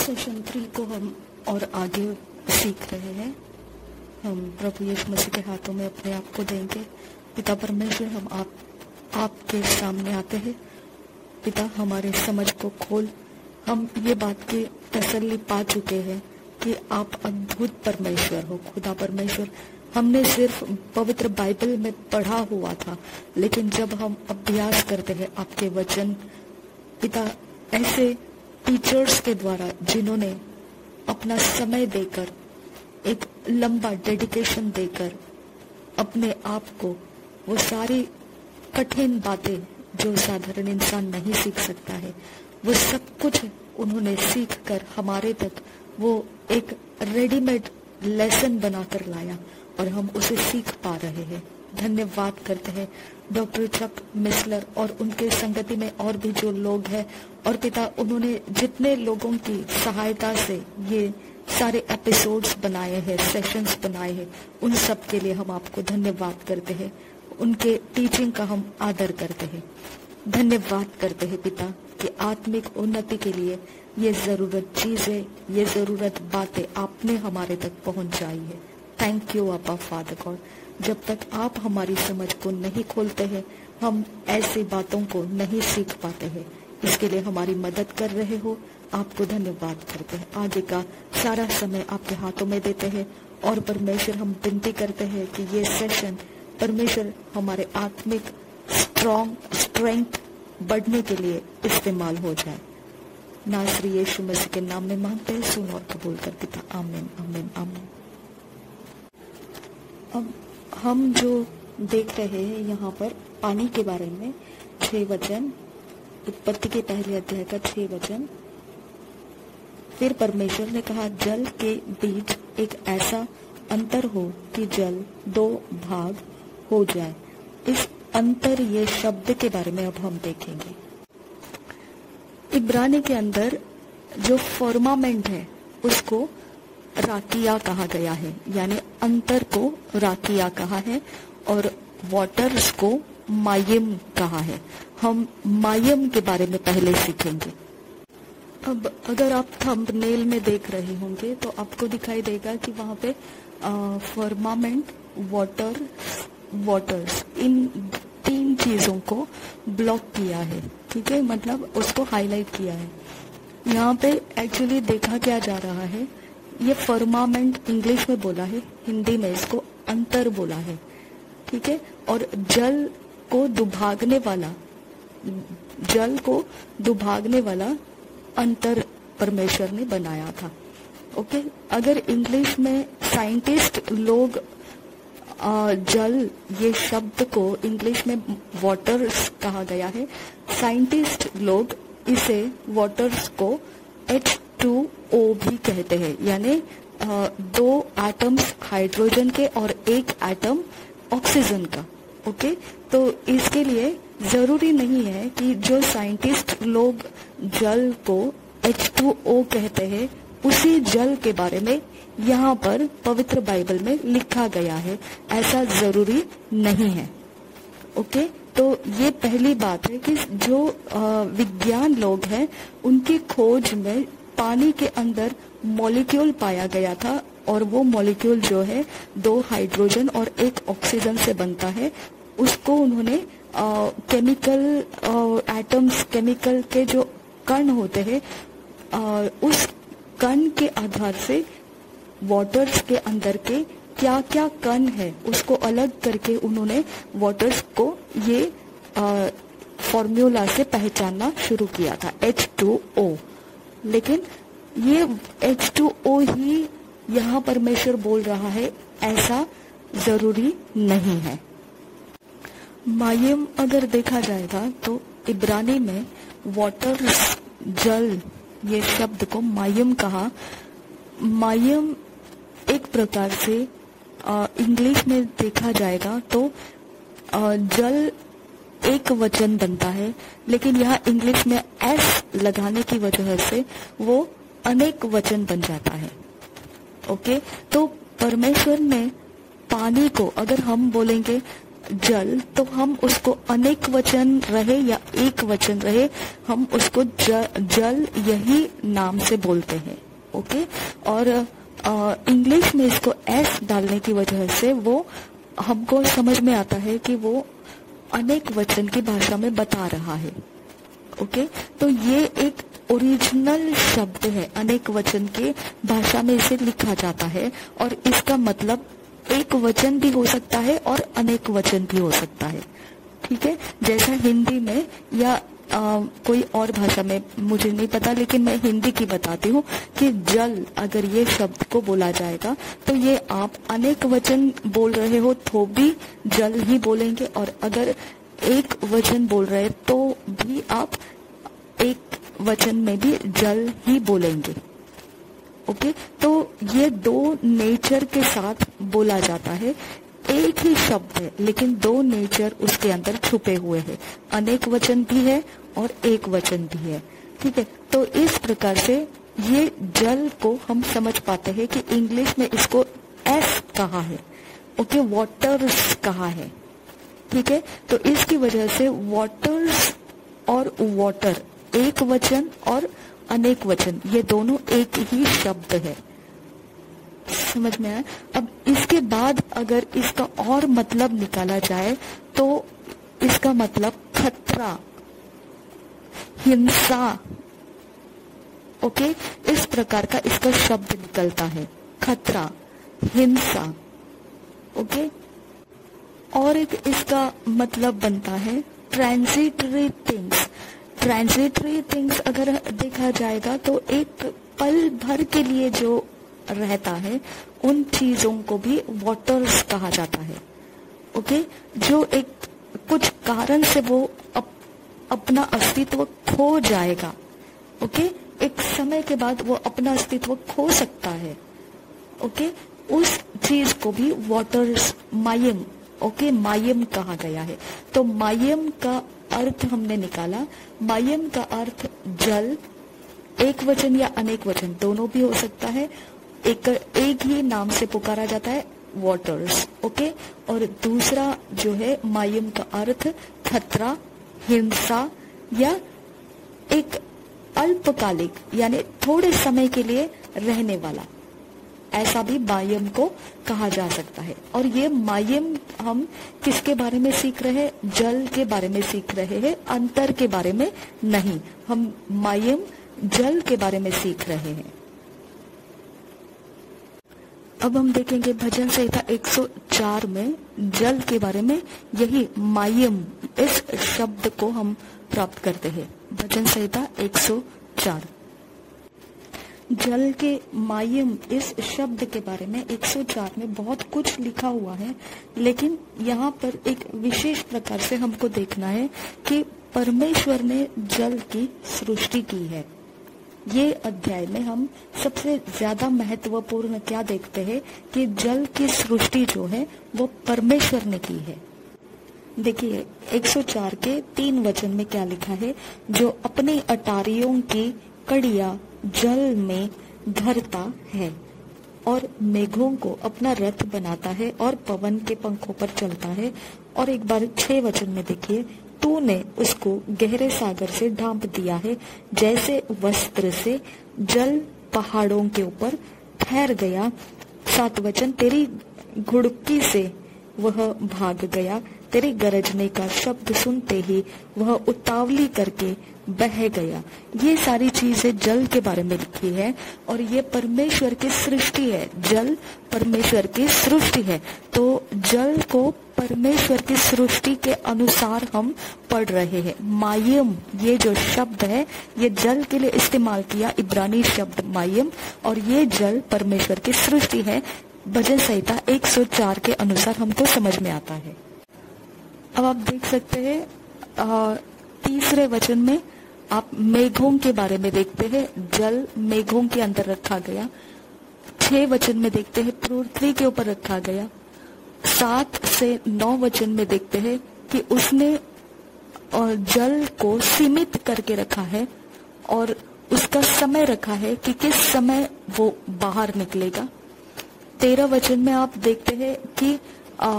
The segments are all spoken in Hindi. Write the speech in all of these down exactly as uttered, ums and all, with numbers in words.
सेशन थ्री को हम और आगे सीख रहे हैं। हम प्रभु यीशु मसीह के हाथों में अपने आप को देंगे। पिता परमेश्वर, हम आप आपके सामने आते हैं। पिता, हमारे समझ को खोल। हम ये बात की तसल्ली पा चुके हैं कि आप अद्भुत परमेश्वर हो। खुदा परमेश्वर, हमने सिर्फ पवित्र बाइबल में पढ़ा हुआ था, लेकिन जब हम अभ्यास करते हैं आपके वचन, पिता, ऐसे टीचर्स के द्वारा जिन्होंने अपना समय देकर, एक लंबा डेडिकेशन देकर अपने आप को, वो सारी कठिन बातें जो साधारण इंसान नहीं सीख सकता है, वो सब कुछ उन्होंने सीख कर हमारे तक वो एक रेडीमेड लेसन बनाकर लाया और हम उसे सीख पा रहे हैं। धन्यवाद करते हैं डॉक्टर चक मिसलर और उनके संगति में और भी जो लोग हैं, और पिता, उन्होंने जितने लोगों की सहायता से ये सारे एपिसोड्स बनाए हैं, सेशंस बनाए हैं, उन सब के लिए हम आपको धन्यवाद करते हैं। उनके टीचिंग का हम आदर करते हैं। धन्यवाद करते हैं पिता कि आत्मिक उन्नति के लिए ये जरूरत चीजें, ये जरूरत बातें आपने हमारे तक पहुंचाई है। थैंक यू अब्बा फादर गॉड। जब तक आप हमारी समझ को नहीं खोलते हैं, हम ऐसी बातों को नहीं सीख पाते हैं। इसके लिए हमारी मदद कर रहे हो, आपको धन्यवाद करते हैं। आगे का सारा समय आपके हाथों में देते हैं और परमेश्वर, हम विनती करते हैं कि ये सेशन परमेश्वर हमारे आत्मिक स्ट्रॉन्ग स्ट्रेंथ बढ़ने के लिए इस्तेमाल हो जाए। नासरी यीशु मसीह के नाम में मांगते हैं, सुन और कबूल कर पिता। आमीन, आमीन, आमीन। अब हम जो देख रहे हैं यहाँ पर पानी के बारे में, छह वचन, उत्पत्ति के पहले अध्याय का छह वचन। फिर परमेश्वर ने कहा, जल के बीच एक ऐसा अंतर हो कि जल दो भाग हो जाए। इस अंतर, ये शब्द के बारे में अब हम देखेंगे। इब्रानी के अंदर जो फॉर्मामेंट है उसको राकिया कहा गया है, यानी अंतर को राकिया कहा है, और वाटर्स को मायम कहा है। हम मायम के बारे में पहले सीखेंगे। अब अगर आप थंबनेल में देख रहे होंगे तो आपको दिखाई देगा कि वहां पे फॉर्मामेंट, वाटर, वाटर्स, इन तीन चीजों को ब्लॉक किया है। ठीक है, मतलब उसको हाईलाइट किया है। यहाँ पे एक्चुअली देखा क्या जा रहा है, ये फर्मामेंट इंग्लिश में बोला है, हिंदी में इसको अंतर बोला है। ठीक है, और जल को दुभागने वाला, जल को दुभागने वाला अंतर परमेश्वर ने बनाया था। ओके, अगर इंग्लिश में साइंटिस्ट लोग आ, जल, ये शब्द को इंग्लिश में वाटर्स कहा गया है, साइंटिस्ट लोग इसे वाटर्स को एच टू ओ भी कहते हैं, यानी दो एटम्स हाइड्रोजन के और एक एटम ऑक्सीजन का। ओके, तो इसके लिए जरूरी नहीं है कि जो साइंटिस्ट लोग जल को एच टू ओ कहते हैं, उसी जल के बारे में यहाँ पर पवित्र बाइबल में लिखा गया है, ऐसा जरूरी नहीं है। ओके, तो ये पहली बात है कि जो विज्ञान लोग हैं, उनकी खोज में पानी के अंदर मॉलिक्यूल पाया गया था, और वो मॉलिक्यूल जो है दो हाइड्रोजन और एक ऑक्सीजन से बनता है। उसको उन्होंने केमिकल एटम्स, केमिकल के जो कण होते हैं, आ, उस कण के आधार से वाटर्स के अंदर के क्या क्या कण है उसको अलग करके उन्होंने वाटर्स को ये फॉर्मूला से पहचानना शुरू किया था, एच टू ओ। लेकिन ये एच टू ओ ही यहाँ परमेश्वर बोल रहा है, ऐसा जरूरी नहीं है। मायम अगर देखा जाएगा तो इब्रानी में वाटर, जल, ये शब्द को मायम कहा। मायम एक प्रकार से इंग्लिश में देखा जाएगा तो आ, जल एक वचन बनता है, लेकिन यहाँ इंग्लिश में एस लगाने की वजह से वो अनेक वचन बन जाता है। ओके, तो परमेश्वर ने पानी को, अगर हम बोलेंगे जल, तो हम उसको अनेक वचन रहे या एक वचन रहे, हम उसको ज, जल यही नाम से बोलते हैं। ओके, और इंग्लिश में इसको एस डालने की वजह से वो हमको समझ में आता है कि वो अनेक वचन की भाषा में बता रहा है। ओके, तो ये एक ओरिजिनल शब्द है, अनेक वचन के भाषा में इसे लिखा जाता है और इसका मतलब एक वचन भी हो सकता है और अनेक वचन भी हो सकता है। ठीक है, जैसा हिंदी में या आ, कोई और भाषा में मुझे नहीं पता, लेकिन मैं हिंदी की बताती हूँ कि जल अगर ये शब्द को बोला जाएगा तो ये आप अनेक वचन बोल रहे हो तो भी जल ही बोलेंगे, और अगर एक वचन बोल रहे तो भी आप एक वचन में भी जल ही बोलेंगे। ओके, तो ये दो नेचर के साथ बोला जाता है। एक ही शब्द है लेकिन दो नेचर उसके अंदर छुपे हुए हैं, अनेक वचन भी है और एक वचन भी है। ठीक है, तो इस प्रकार से ये जल को हम समझ पाते हैं कि इंग्लिश में इसको एस कहा है, ओके, वाटर्स कहा है। ठीक है, तो इसकी वजह से वाटर्स और वाटर एक वचन और अनेक वचन ये दोनों एक ही शब्द है। समझ में आया? अब इसके बाद अगर इसका और मतलब निकाला जाए तो इसका मतलब खतरा, हिंसा, ओके, इस प्रकार का इसका शब्द निकलता है, खतरा, हिंसा। ओके, और एक इसका मतलब बनता है ट्रांजिटरी थिंग्स। ट्रांजिटरी थिंग्स अगर देखा जाएगा तो एक पल भर के लिए जो रहता है उन चीजों को भी वाटर्स कहा जाता है। ओके, जो एक कुछ कारण से वो अप, अपना अस्तित्व खो जाएगा। ओके, एक समय के बाद वो अपना अस्तित्व खो सकता है। ओके, उस चीज को भी वाटर्स, मायम, ओके, मायम कहा गया है। तो मायम का अर्थ हमने निकाला, मायम का अर्थ जल, एक वचन या अनेक वचन दोनों भी हो सकता है, एक एक ही नाम से पुकारा जाता है, वाटर्स। ओके, और दूसरा जो है मायम का अर्थ खतरा, हिंसा या एक अल्पकालिक यानी थोड़े समय के लिए रहने वाला, ऐसा भी मायम को कहा जा सकता है। और ये मायम हम किसके बारे में सीख रहे हैं? जल के बारे में सीख रहे हैं, अंतर के बारे में नहीं। हम मायम जल के बारे में सीख रहे हैं। अब हम देखेंगे भजन संहिता एक सौ चार में जल के बारे में, यही मायम इस शब्द को हम प्राप्त करते हैं। भजन संहिता एक सौ चार, जल के मायम इस शब्द के बारे में एक सौ चार में बहुत कुछ लिखा हुआ है, लेकिन यहाँ पर एक विशेष प्रकार से हमको देखना है कि परमेश्वर ने जल की सृष्टि की है। ये अध्याय में हम सबसे ज्यादा महत्वपूर्ण क्या देखते हैं कि जल की सृष्टि जो है वो परमेश्वर ने की है। देखिए एक सौ चार के तीन वचन में क्या लिखा है, जो अपनी अटारियों की कड़ियां जल में धरता है और मेघों को अपना रथ बनाता है और पवन के पंखों पर चलता है। और एक बार छह वचन में देखिए, तूने उसको गहरे सागर से ढांप दिया है, जैसे वस्त्र से जल पहाड़ों के ऊपर ठहर गया। सात वचन, तेरी घुड़की से वह भाग गया, तेरे गरजने का शब्द सुनते ही वह उतावली करके बह गया। ये सारी चीजें जल के बारे में लिखी है और ये परमेश्वर की सृष्टि है। जल परमेश्वर की सृष्टि है, तो जल को परमेश्वर की सृष्टि के अनुसार हम पढ़ रहे हैं। मायम ये जो शब्द है ये जल के लिए इस्तेमाल किया, इब्रानी शब्द मायम, और ये जल परमेश्वर की सृष्टि है। भजन संहिता एक सौ चार के अनुसार हमको समझ में आता है। अब आप देख सकते हैं तीसरे वचन में आप मेघों के बारे में देखते हैं, जल मेघों के अंदर रखा गया। छह वचन में देखते हैं पृथ्वी के ऊपर रखा गया। सात से नौ वचन में देखते हैं कि उसने जल को सीमित करके रखा है और उसका समय रखा है कि किस समय वो बाहर निकलेगा। तेरह वचन में आप देखते हैं कि आ,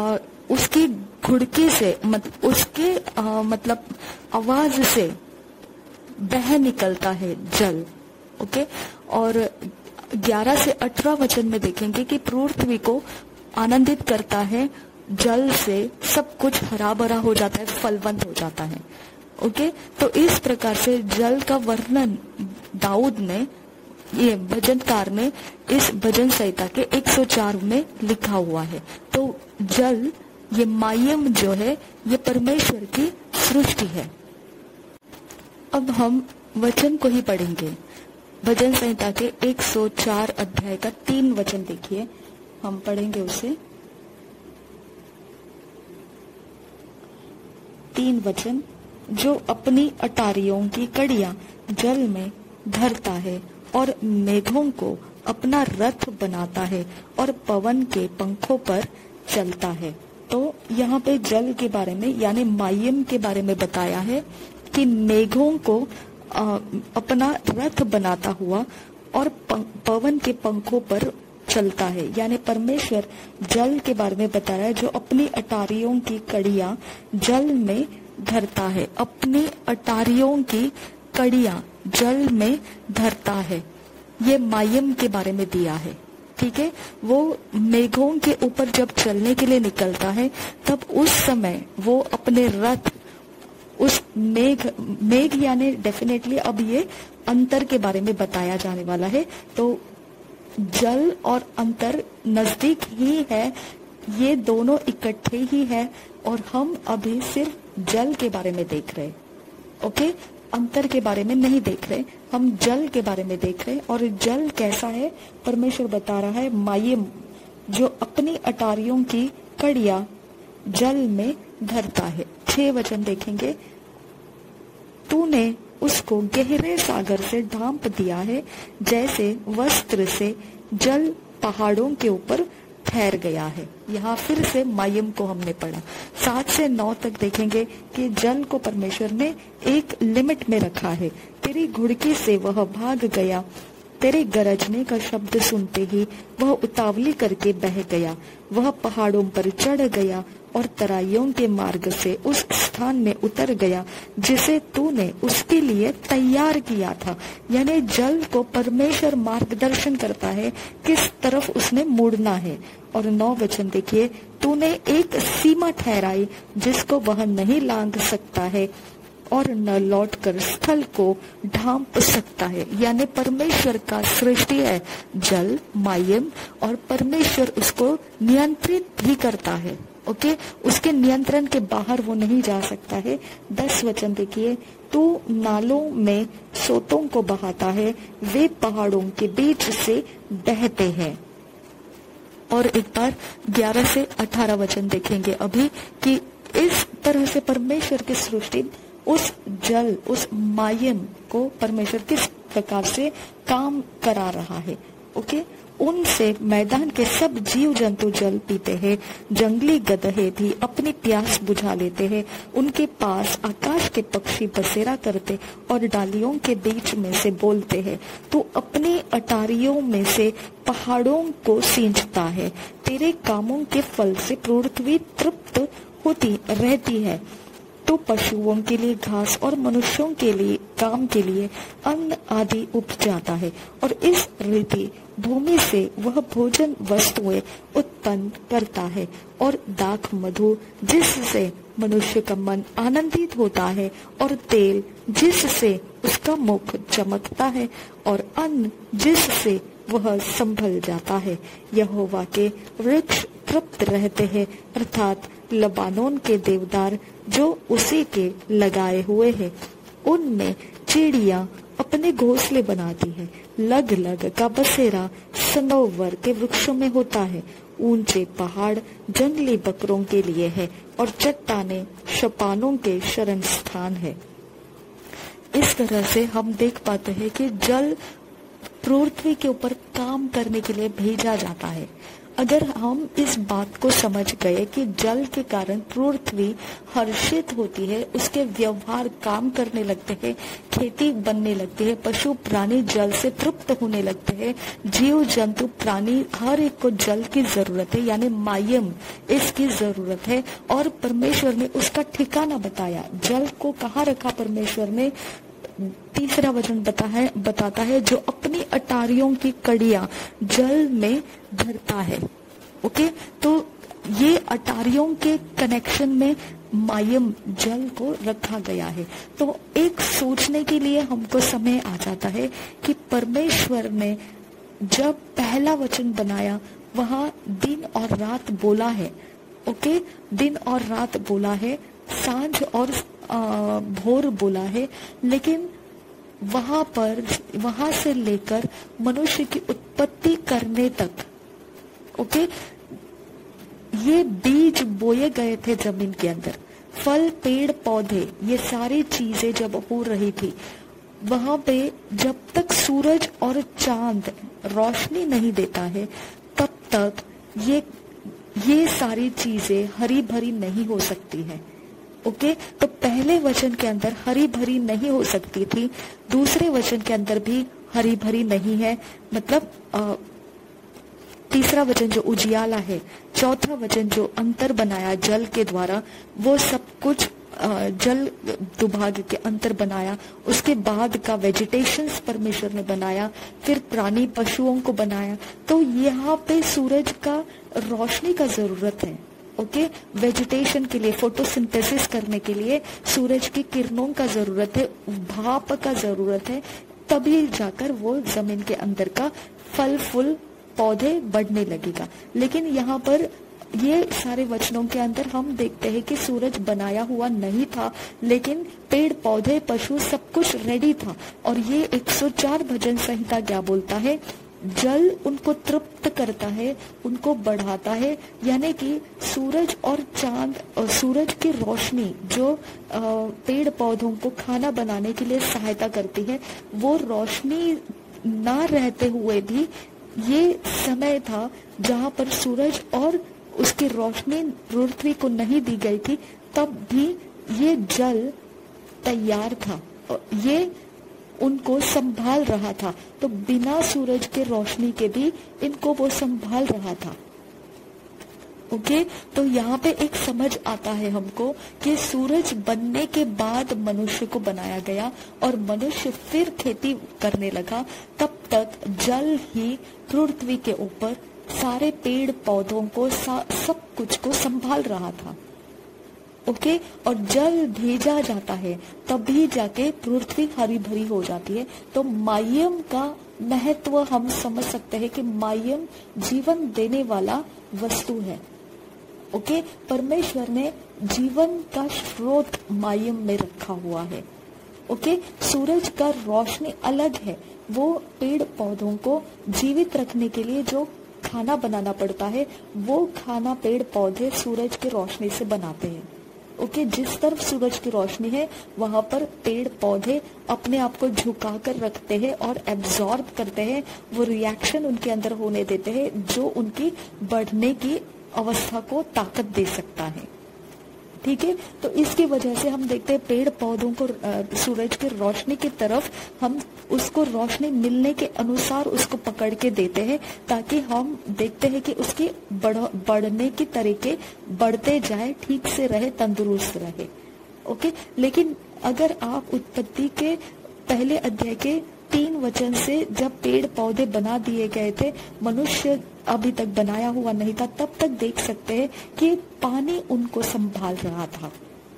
उसकी घुड़की से मत, उसके आ, मतलब आवाज से बह निकलता है जल। ओके, और ग्यारह से अठारह वचन में देखेंगे कि पृथ्वी को आनंदित करता है जल से, सब कुछ हरा भरा हो जाता है, फलवंत हो जाता है। ओके, तो इस प्रकार से जल का वर्णन दाऊद ने, ये भजनकार ने इस भजन संहिता के एक सौ चार में लिखा हुआ है। तो जल, ये मायम जो है, ये परमेश्वर की सृष्टि है। अब हम वचन को ही पढ़ेंगे। भजन संहिता के एक सौ चार अध्याय का तीन वचन देखिए, हम पढ़ेंगे उसे। तीन वचन, जो अपनी अटारियों की कड़ियां जल में धरता है और मेघों को अपना रथ बनाता है और पवन के पंखों पर चलता है। तो यहाँ पे जल के बारे में यानी मायम के बारे में बताया है कि मेघों को आ, अपना रथ बनाता हुआ और पवन के पंखों पर चलता है, यानी परमेश्वर जल के बारे में बताया है, जो अपनी अटारियों की कड़ियां जल में धरता है। अपनी अटारियों की कड़ियां जल में धरता है, ये मायम के बारे में दिया है। ठीक है, वो मेघों के ऊपर जब चलने के लिए निकलता है, तब उस समय वो अपने रथ, उस मेघ मेघ यानी डेफिनेटली अब ये अंतर के बारे में बताया जाने वाला है। तो जल और अंतर नजदीक ही है, ये दोनों इकट्ठे ही है, और हम अभी सिर्फ जल के बारे में देख रहे। ओके, अंतर के बारे में नहीं देख रहे, हम जल के बारे में देख रहे। और जल कैसा है, परमेश्वर बता रहा है, मायम, जो अपनी अटारियों की कड़ियां जल में धरता है। छह वचन देखेंगे, तूने उसको गहरे सागर से ढांप दिया है, जैसे वस्त्र से जल पहाड़ों के ऊपर ठहर गया है। यहाँ फिर से मायम को हमने पढ़ा। सात से नौ तक देखेंगे कि जल को परमेश्वर ने एक लिमिट में रखा है। तेरी घुड़की से वह भाग गया, तेरे गरजने का शब्द सुनते ही वह उतावली करके बह गया। वह पहाड़ों पर चढ़ गया और तराइयों के मार्ग से उस स्थान में उतर गया जिसे तूने उसके लिए तैयार किया था। यानी जल को परमेश्वर मार्गदर्शन करता है किस तरफ उसने मुड़ना है। और नौ वचन देखिए, तूने एक सीमा ठहराई जिसको वह नहीं लांघ सकता है और न लौटकर स्थल को ढांप सकता है। यानी परमेश्वर का सृष्टि है जल, मायम, और परमेश्वर उसको नियंत्रित भी करता है। ओके, उसके नियंत्रण के बाहर वो नहीं जा सकता है। दस वचन देखिए, तू नालों में सोतों को बहाता है, वे पहाड़ों के बीच से बहते हैं। और एक बार ग्यारह से अठारह वचन देखेंगे अभी कि इस तरह से परमेश्वर की सृष्टि, उस जल, उस मायम को परमेश्वर किस प्रकार से काम करा रहा है। ओके, उनसे मैदान के सब जीव जंतु जल पीते हैं, जंगली गधे भी अपनी प्यास बुझा लेते हैं। उनके पास आकाश के पक्षी बसेरा करते और डालियों के बीच में से बोलते हैं। तू अपनी अटारियों में से पहाड़ों को सींचता है, तेरे कामों के फल से पृथ्वी तृप्त होती रहती है। तो पशुओं के लिए घास और मनुष्यों के लिए काम के लिए अन्न आदि उपजाता है, और इस रीति भूमि से वह भोजन वस्तुएं उत्पन्न करता है। और दाख मधु जिससे मनुष्य का मन आनंदित होता है, और तेल जिससे उसका मुख चमकता है, और अन्न जिससे वह संभल जाता है। यहोवा के वृक्ष तृप्त रहते हैं, अर्थात लबानोन के देवदार जो उसी के लगाए हुए हैं। उनमें चिड़िया अपने घोंसले बनाती है। लग लग का बसेरा सनोवर के वृक्षों में होता है। ऊंचे पहाड़ जंगली बकरों के लिए है, और चट्टाने शपानों के शरण स्थान है। इस तरह से हम देख पाते हैं कि जल पृथ्वी के ऊपर काम करने के लिए भेजा जाता है। अगर हम इस बात को समझ गए कि जल के कारण पृथ्वी हर्षित होती है, उसके व्यवहार काम करने लगते हैं, खेती बनने लगती है, पशु प्राणी जल से तृप्त होने लगते हैं, जीव जंतु प्राणी हर एक को जल की जरूरत है, यानी मायम इसकी जरूरत है। और परमेश्वर ने उसका ठिकाना बताया, जल को कहाँ रखा परमेश्वर ने। तीसरा वचन बता है बताता है जो अपनी अटारियों की कड़ियां जल में धरता है। ओके, तो ये अटारियों के कनेक्शन में मायम जल को रखा गया है। तो एक सोचने के लिए हमको समय आ जाता है कि परमेश्वर ने जब पहला वचन बनाया वहां दिन और रात बोला है। ओके, दिन और रात बोला है, सांझ और आ, भोर बोला है, लेकिन वहां पर वहां से लेकर मनुष्य की उत्पत्ति करने तक, ओके, ये बीज बोए गए थे जमीन के अंदर, फल पेड़ पौधे ये सारी चीजें जब हो रही थी, वहां पे जब तक सूरज और चांद रोशनी नहीं देता है तब तक ये ये सारी चीजें हरी भरी नहीं हो सकती है। ओके, तो पहले वचन के अंदर हरी भरी नहीं हो सकती थी, दूसरे वचन के अंदर भी हरी भरी नहीं है, मतलब आ, तीसरा वचन जो उजियाला है, चौथा वचन जो अंतर बनाया जल के द्वारा, वो सब कुछ आ, जल दुभाग के अंतर बनाया। उसके बाद का वेजिटेशंस परमेश्वर ने बनाया, फिर प्राणी पशुओं को बनाया। तो यहाँ पे सूरज का रोशनी का जरूरत है। ओके, वेजिटेशन के लिए, फोटोसिंथेसिस करने के लिए सूरज की किरणों का जरूरत है, भाप का जरूरत है, तभी जाकर वो जमीन के अंदर का फल फूल पौधे बढ़ने लगेगा। लेकिन यहाँ पर ये सारे वचनों के अंदर हम देखते हैं कि सूरज बनाया हुआ नहीं था, लेकिन पेड़ पौधे पशु सब कुछ रेडी था। और ये एक सौ चार भजन संहिता क्या बोलता है, जल उनको तृप्त करता है, उनको बढ़ाता है, यानी कि सूरज और चांद और सूरज की रोशनी जो पेड़ पौधों को खाना बनाने के लिए सहायता करती है, वो रोशनी ना रहते हुए भी ये समय था जहां पर सूरज और उसकी रोशनी पृथ्वी को नहीं दी गई थी, तब भी ये जल तैयार था, ये उनको संभाल रहा था। तो बिना सूरज के रोशनी के भी इनको वो संभाल रहा था। ओके, तो यहाँ पे एक समझ आता है हमको कि सूरज बनने के बाद मनुष्य को बनाया गया और मनुष्य फिर खेती करने लगा। तब तक जल ही पृथ्वी के ऊपर सारे पेड़ पौधों को, सब कुछ को संभाल रहा था। ओके, और जल भेजा जाता है तभी जाके पृथ्वी हरी भरी हो जाती है। तो मायम का महत्व हम समझ सकते हैं कि मायम जीवन देने वाला वस्तु है। ओके, परमेश्वर ने जीवन का स्रोत मायम में रखा हुआ है। ओके, सूरज का रोशनी अलग है, वो पेड़ पौधों को जीवित रखने के लिए जो खाना बनाना पड़ता है, वो खाना पेड़ पौधे सूरज की रोशनी से बनाते हैं। ओके, जिस तरफ सूरज की रोशनी है वहां पर पेड़ पौधे अपने आप को झुका कर रखते हैं और एब्जॉर्ब करते हैं, वो रिएक्शन उनके अंदर होने देते हैं जो उनकी बढ़ने की अवस्था को ताकत दे सकता है। ठीक है, तो इसकी वजह से हम देखते हैं पेड़ पौधों को सूरज की रोशनी की तरफ हम उसको रोशनी मिलने के अनुसार उसको पकड़ के देते हैं, ताकि हम देखते हैं कि उसकी बढ़, बढ़ने की तरीके बढ़ते जाए, ठीक से रहे, तंदुरुस्त रहे। ओके, लेकिन अगर आप उत्पत्ति के पहले अध्याय के तीन वचन से जब पेड़ पौधे बना दिए गए थे, मनुष्य अभी तक बनाया हुआ नहीं था, तब तक देख सकते हैं कि पानी उनको संभाल रहा था,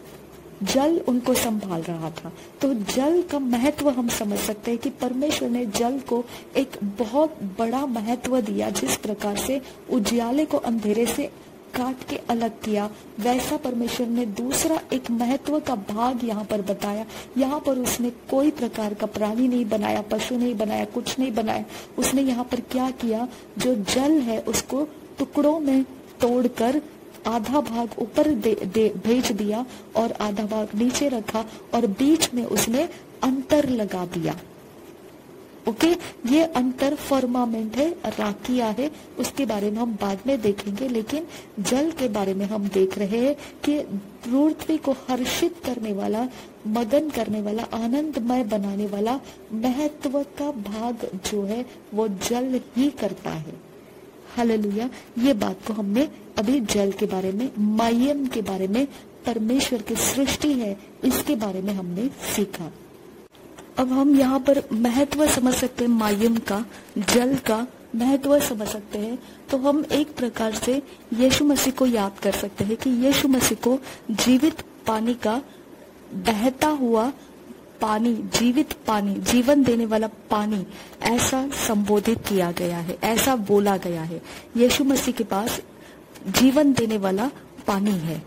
जल उनको संभाल रहा था। तो जल का महत्व हम समझ सकते हैं कि परमेश्वर ने जल को एक बहुत बड़ा महत्व दिया। जिस प्रकार से उजियाले को अंधेरे से काट के अलग किया, वैसा परमेश्वर ने दूसरा एक महत्व का भाग यहाँ पर बताया। यहाँ पर उसने कोई प्रकार का प्राणी नहीं बनाया, पशु नहीं बनाया, कुछ नहीं बनाया। उसने यहाँ पर क्या किया, जो जल है उसको टुकड़ों में तोड़कर आधा भाग ऊपर दे, दे, भेज दिया और आधा भाग नीचे रखा और बीच में उसने अंतर लगा दिया। ओके, ये अंतर फर्मामेंट है, राकिया है, उसके बारे में हम बाद में देखेंगे। लेकिन जल के बारे में हम देख रहे हैं कि पृथ्वी को हर्षित करने वाला, मगन करने वाला, आनंदमय बनाने वाला महत्व का भाग जो है वो जल ही करता है। हालेलुया। ये बात को हमने अभी जल के बारे में, मायम के बारे में, परमेश्वर की सृष्टि है, इसके बारे में हमने सीखा। अब हम यहाँ पर महत्व समझ सकते हैं, मायम का, जल का महत्व समझ सकते हैं। तो हम एक प्रकार से यीशु मसीह को याद कर सकते हैं कि यीशु मसीह को जीवित पानी का, बहता हुआ पानी, जीवित पानी, जीवन देने वाला पानी, ऐसा संबोधित किया गया है, ऐसा बोला गया है। यीशु मसीह के पास जीवन देने वाला पानी है।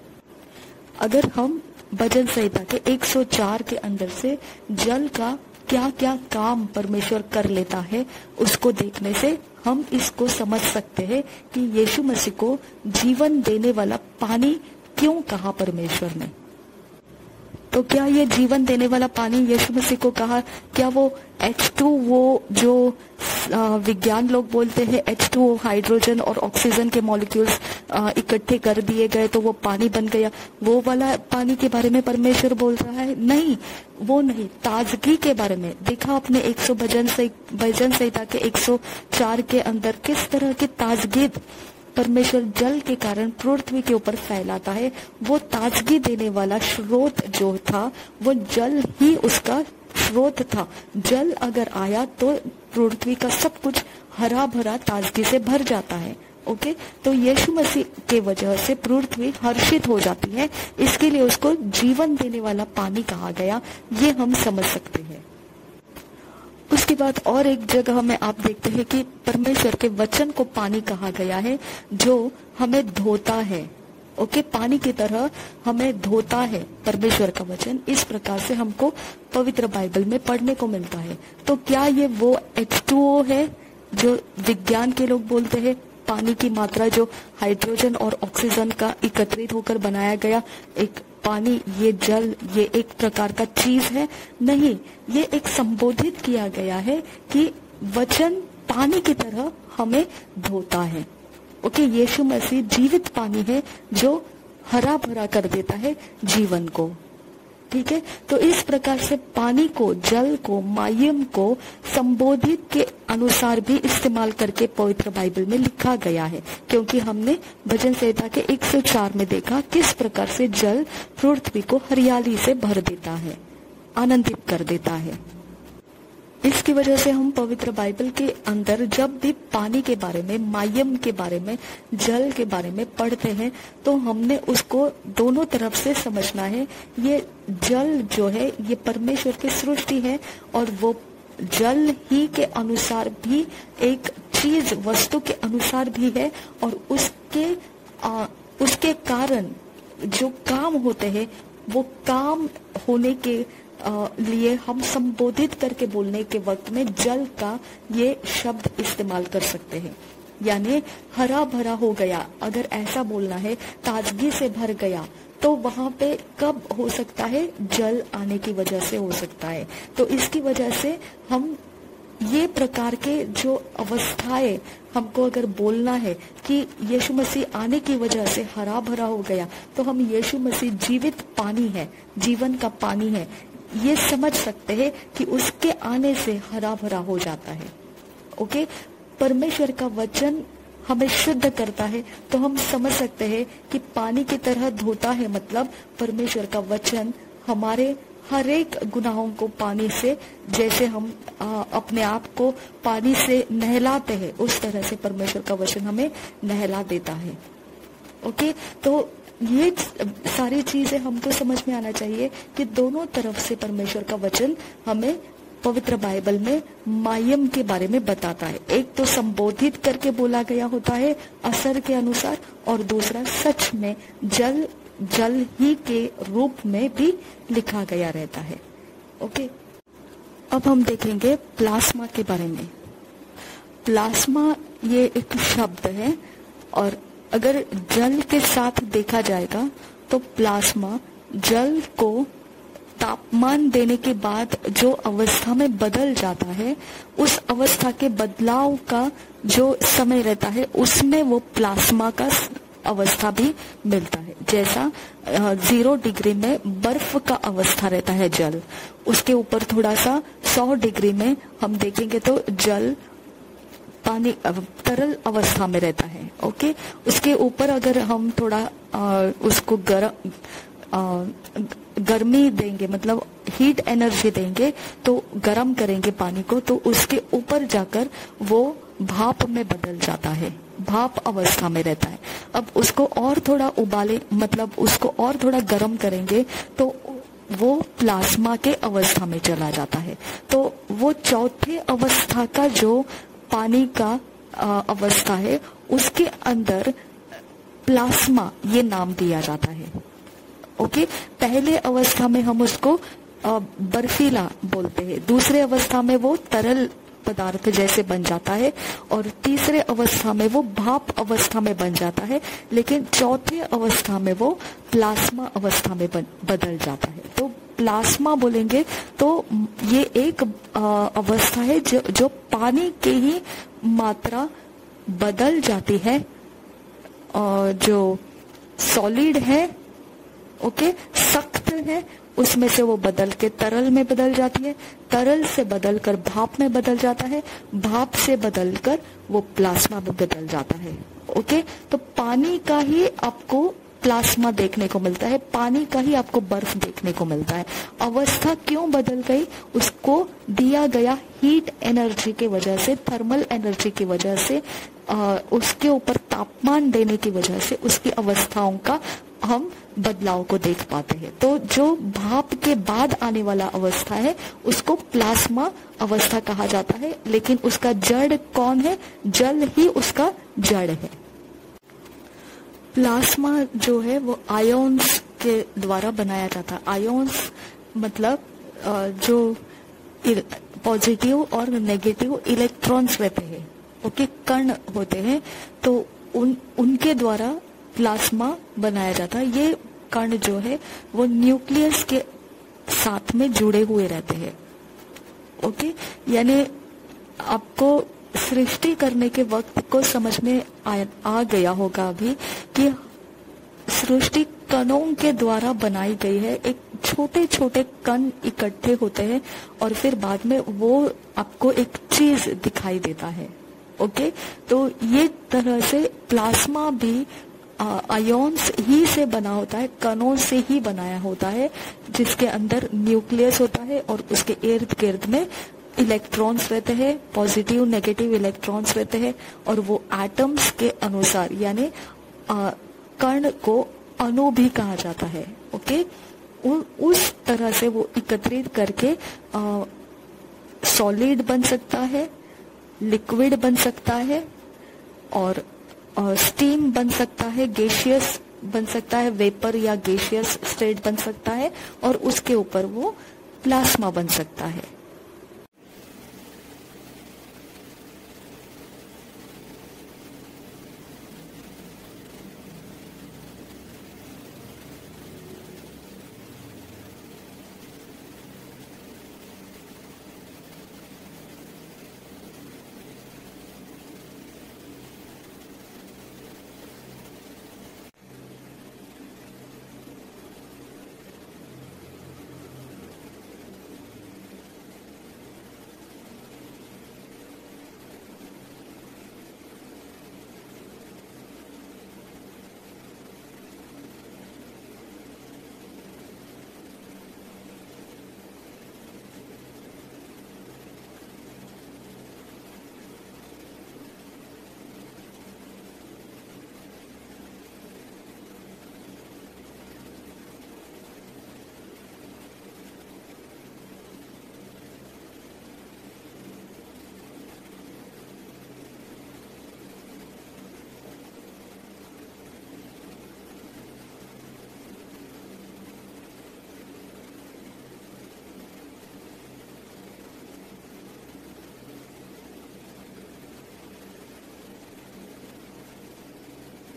अगर हम भजन संहिता के एक सौ चार के अंदर से जल का क्या क्या काम परमेश्वर कर लेता है, उसको देखने से हम इसको समझ सकते हैं कि यीशु मसीह को जीवन देने वाला पानी क्यों कहा परमेश्वर ने। तो क्या ये जीवन देने वाला पानी यीशु मसीह को कहा, क्या वो एच टू, वो जो विज्ञान लोग बोलते हैं एच टू ओ, हाइड्रोजन और ऑक्सीजन के मॉलिक्यूल्स इकट्ठे कर दिए गए तो वो पानी बन गया, वो वाला पानी के बारे में परमेश्वर बोल रहा है? नहीं, वो नहीं। ताजगी के बारे में देखा आपने एक सौ भजन भजन संहिता के एक सौ चार के अंदर किस तरह की ताजगी परमेश्वर जल के कारण पृथ्वी के ऊपर फैलाता है। वो ताजगी देने वाला स्रोत जो था वो जल ही उसका स्रोत था। जल अगर आया तो पृथ्वी का सब कुछ हरा भरा ताजगी से भर जाता है। ओके, तो यीशु मसीह के वजह से पृथ्वी हर्षित हो जाती है, इसके लिए उसको जीवन देने वाला पानी कहा गया, ये हम समझ सकते हैं। उसके बाद और एक जगह में आप देखते हैं कि परमेश्वर के वचन को पानी कहा गया है जो हमें धोता है। ओके, पानी की तरह हमें धोता है परमेश्वर का वचन। इस प्रकार से हमको पवित्र बाइबल में पढ़ने को मिलता है। तो क्या ये वो एच टू ओ है जो विज्ञान के लोग बोलते हैं, पानी की मात्रा जो हाइड्रोजन और ऑक्सीजन का एकत्रित होकर बनाया गया एक पानी, ये जल, ये एक प्रकार का चीज है? नहीं, ये एक संबोधित किया गया है कि वचन पानी की तरह हमें धोता है। ओके, यीशु मसीह जीवित पानी है जो हरा भरा कर देता है जीवन को। ठीक है, तो इस प्रकार से पानी को, जल को, मायम को संबोधित के अनुसार भी इस्तेमाल करके पवित्र बाइबल में लिखा गया है, क्योंकि हमने भजन संहिता के एक सौ चार में देखा किस प्रकार से जल पृथ्वी को हरियाली से भर देता है, आनंदित कर देता है। इसकी वजह से हम पवित्र बाइबल के अंदर जब भी पानी के बारे में, मायम के बारे में, जल के बारे में पढ़ते हैं तो हमने उसको दोनों तरफ से समझना है। ये जल जो है ये परमेश्वर की सृष्टि है और वो जल ही के अनुसार भी एक चीज, वस्तु के अनुसार भी है, और उसके आ, उसके कारण जो काम होते हैं वो काम होने के आ, लिए हम संबोधित करके बोलने के वक्त में जल का ये शब्द इस्तेमाल कर सकते हैं। यानी हरा भरा हो गया, अगर ऐसा बोलना है, ताजगी से भर गया, तो वहां पे कब हो सकता है? जल आने की वजह से हो सकता है। तो इसकी वजह से हम ये प्रकार के जो अवस्थाएं हमको अगर बोलना है कि यीशु मसीह आने की वजह से हरा भरा हो गया, तो हम यीशु मसीह जीवित पानी है, जीवन का पानी है, ये समझ सकते हैं कि उसके आने से हरा भरा हो जाता है। ओके, परमेश्वर का वचन हमें शुद्ध करता है, तो हम समझ सकते हैं कि पानी की तरह धोता है, मतलब परमेश्वर का वचन हमारे हर एक गुनाहों को पानी से, जैसे हम आ, अपने आप को पानी से नहलाते हैं, उस तरह से परमेश्वर का वचन हमें नहला देता है। ओके, तो ये सारी चीजें हमको समझ में आना चाहिए कि दोनों तरफ से परमेश्वर का वचन हमें पवित्र बाइबल में मायम के बारे में बताता है। एक तो संबोधित करके बोला गया होता है असर के अनुसार, और दूसरा सच में जल जल ही के रूप में भी लिखा गया रहता है। ओके, अब हम देखेंगे प्लाज्मा के बारे में। प्लाज्मा ये एक शब्द है, और अगर जल के साथ देखा जाएगा तो प्लाज्मा जल को तापमान देने के बाद जो अवस्था में बदल जाता है, उस अवस्था के बदलाव का जो समय रहता है उसमें वो प्लाज्मा का अवस्था भी मिलता है। जैसा जीरो डिग्री में बर्फ का अवस्था रहता है जल, उसके ऊपर थोड़ा सा सौ डिग्री में हम देखेंगे तो जल पानी तरल अवस्था में रहता है। ओके, उसके ऊपर अगर हम थोड़ा आ, उसको गर्म गर्मी देंगे, मतलब हीट एनर्जी देंगे, तो गर्म करेंगे पानी को, तो उसके ऊपर जाकर वो भाप में बदल जाता है, भाप अवस्था में रहता है। अब उसको और थोड़ा उबाले, मतलब उसको और थोड़ा गर्म करेंगे तो वो प्लाज्मा के अवस्था में चला जाता है। तो वो चौथे अवस्था का जो पानी का अवस्था है उसके अंदर प्लाज्मा ये नाम दिया जाता है। ओके, पहले अवस्था में हम उसको बर्फीला बोलते हैं, दूसरे अवस्था में वो तरल पदार्थ जैसे बन जाता है, और तीसरे अवस्था में वो भाप अवस्था में बन जाता है, लेकिन चौथे अवस्था में वो प्लाज्मा अवस्था में बदल जाता है। तो प्लाज्मा बोलेंगे तो ये एक अवस्था है जो जो पानी की ही मात्रा बदल जाती है, और जो सॉलिड है, ओके, सख्त है, उसमें से वो बदल के तरल में बदल जाती है, तरल से बदलकर भाप में बदल जाता है, भाप से बदलकर वो प्लाज्मा में बदल जाता है। ओके, तो पानी का ही आपको प्लाज्मा देखने को मिलता है, पानी का ही आपको बर्फ देखने को मिलता है। अवस्था क्यों बदल गई, उसको दिया गया हीट एनर्जी की वजह से, थर्मल एनर्जी की वजह से, आ, उसके ऊपर तापमान देने की वजह से उसकी अवस्थाओं का हम बदलाव को देख पाते हैं। तो जो भाप के बाद आने वाला अवस्था है उसको प्लाज्मा अवस्था कहा जाता है, लेकिन उसका जड़ कौन है, जल ही उसका जड़ है। प्लाज्मा जो है वो आयोन्स के द्वारा बनाया जाता है। आयोन्स मतलब जो पॉजिटिव और नेगेटिव इलेक्ट्रॉन्स रहते हैं, ओके, कण होते हैं, तो उन उनके द्वारा प्लाज्मा बनाया जाता है। ये कण जो है वो न्यूक्लियस के साथ में जुड़े हुए रहते हैं। ओके, यानी आपको सृष्टि करने के वक्त को समझ में आ, आ गया होगा अभी कि सृष्टि कणों के द्वारा बनाई गई है। एक छोटे छोटे कण इकट्ठे होते हैं और फिर बाद में वो आपको एक चीज दिखाई देता है। ओके, तो ये तरह से प्लाज्मा भी आयोन्स ही से बना होता है, कणों से ही बनाया होता है, जिसके अंदर न्यूक्लियस होता है और उसके इर्द गिर्द में इलेक्ट्रॉन्स रहते हैं, पॉजिटिव नेगेटिव इलेक्ट्रॉन्स रहते हैं, और वो एटम्स के अनुसार, यानी कण को अणु भी कहा जाता है। ओके, उ, उस तरह से वो एकत्रित करके सॉलिड बन सकता है, लिक्विड बन सकता है, और स्टीम बन सकता है, गैसियस बन सकता है, वेपर या गैसियस स्टेट बन सकता है, और उसके ऊपर वो प्लाज्मा बन सकता है।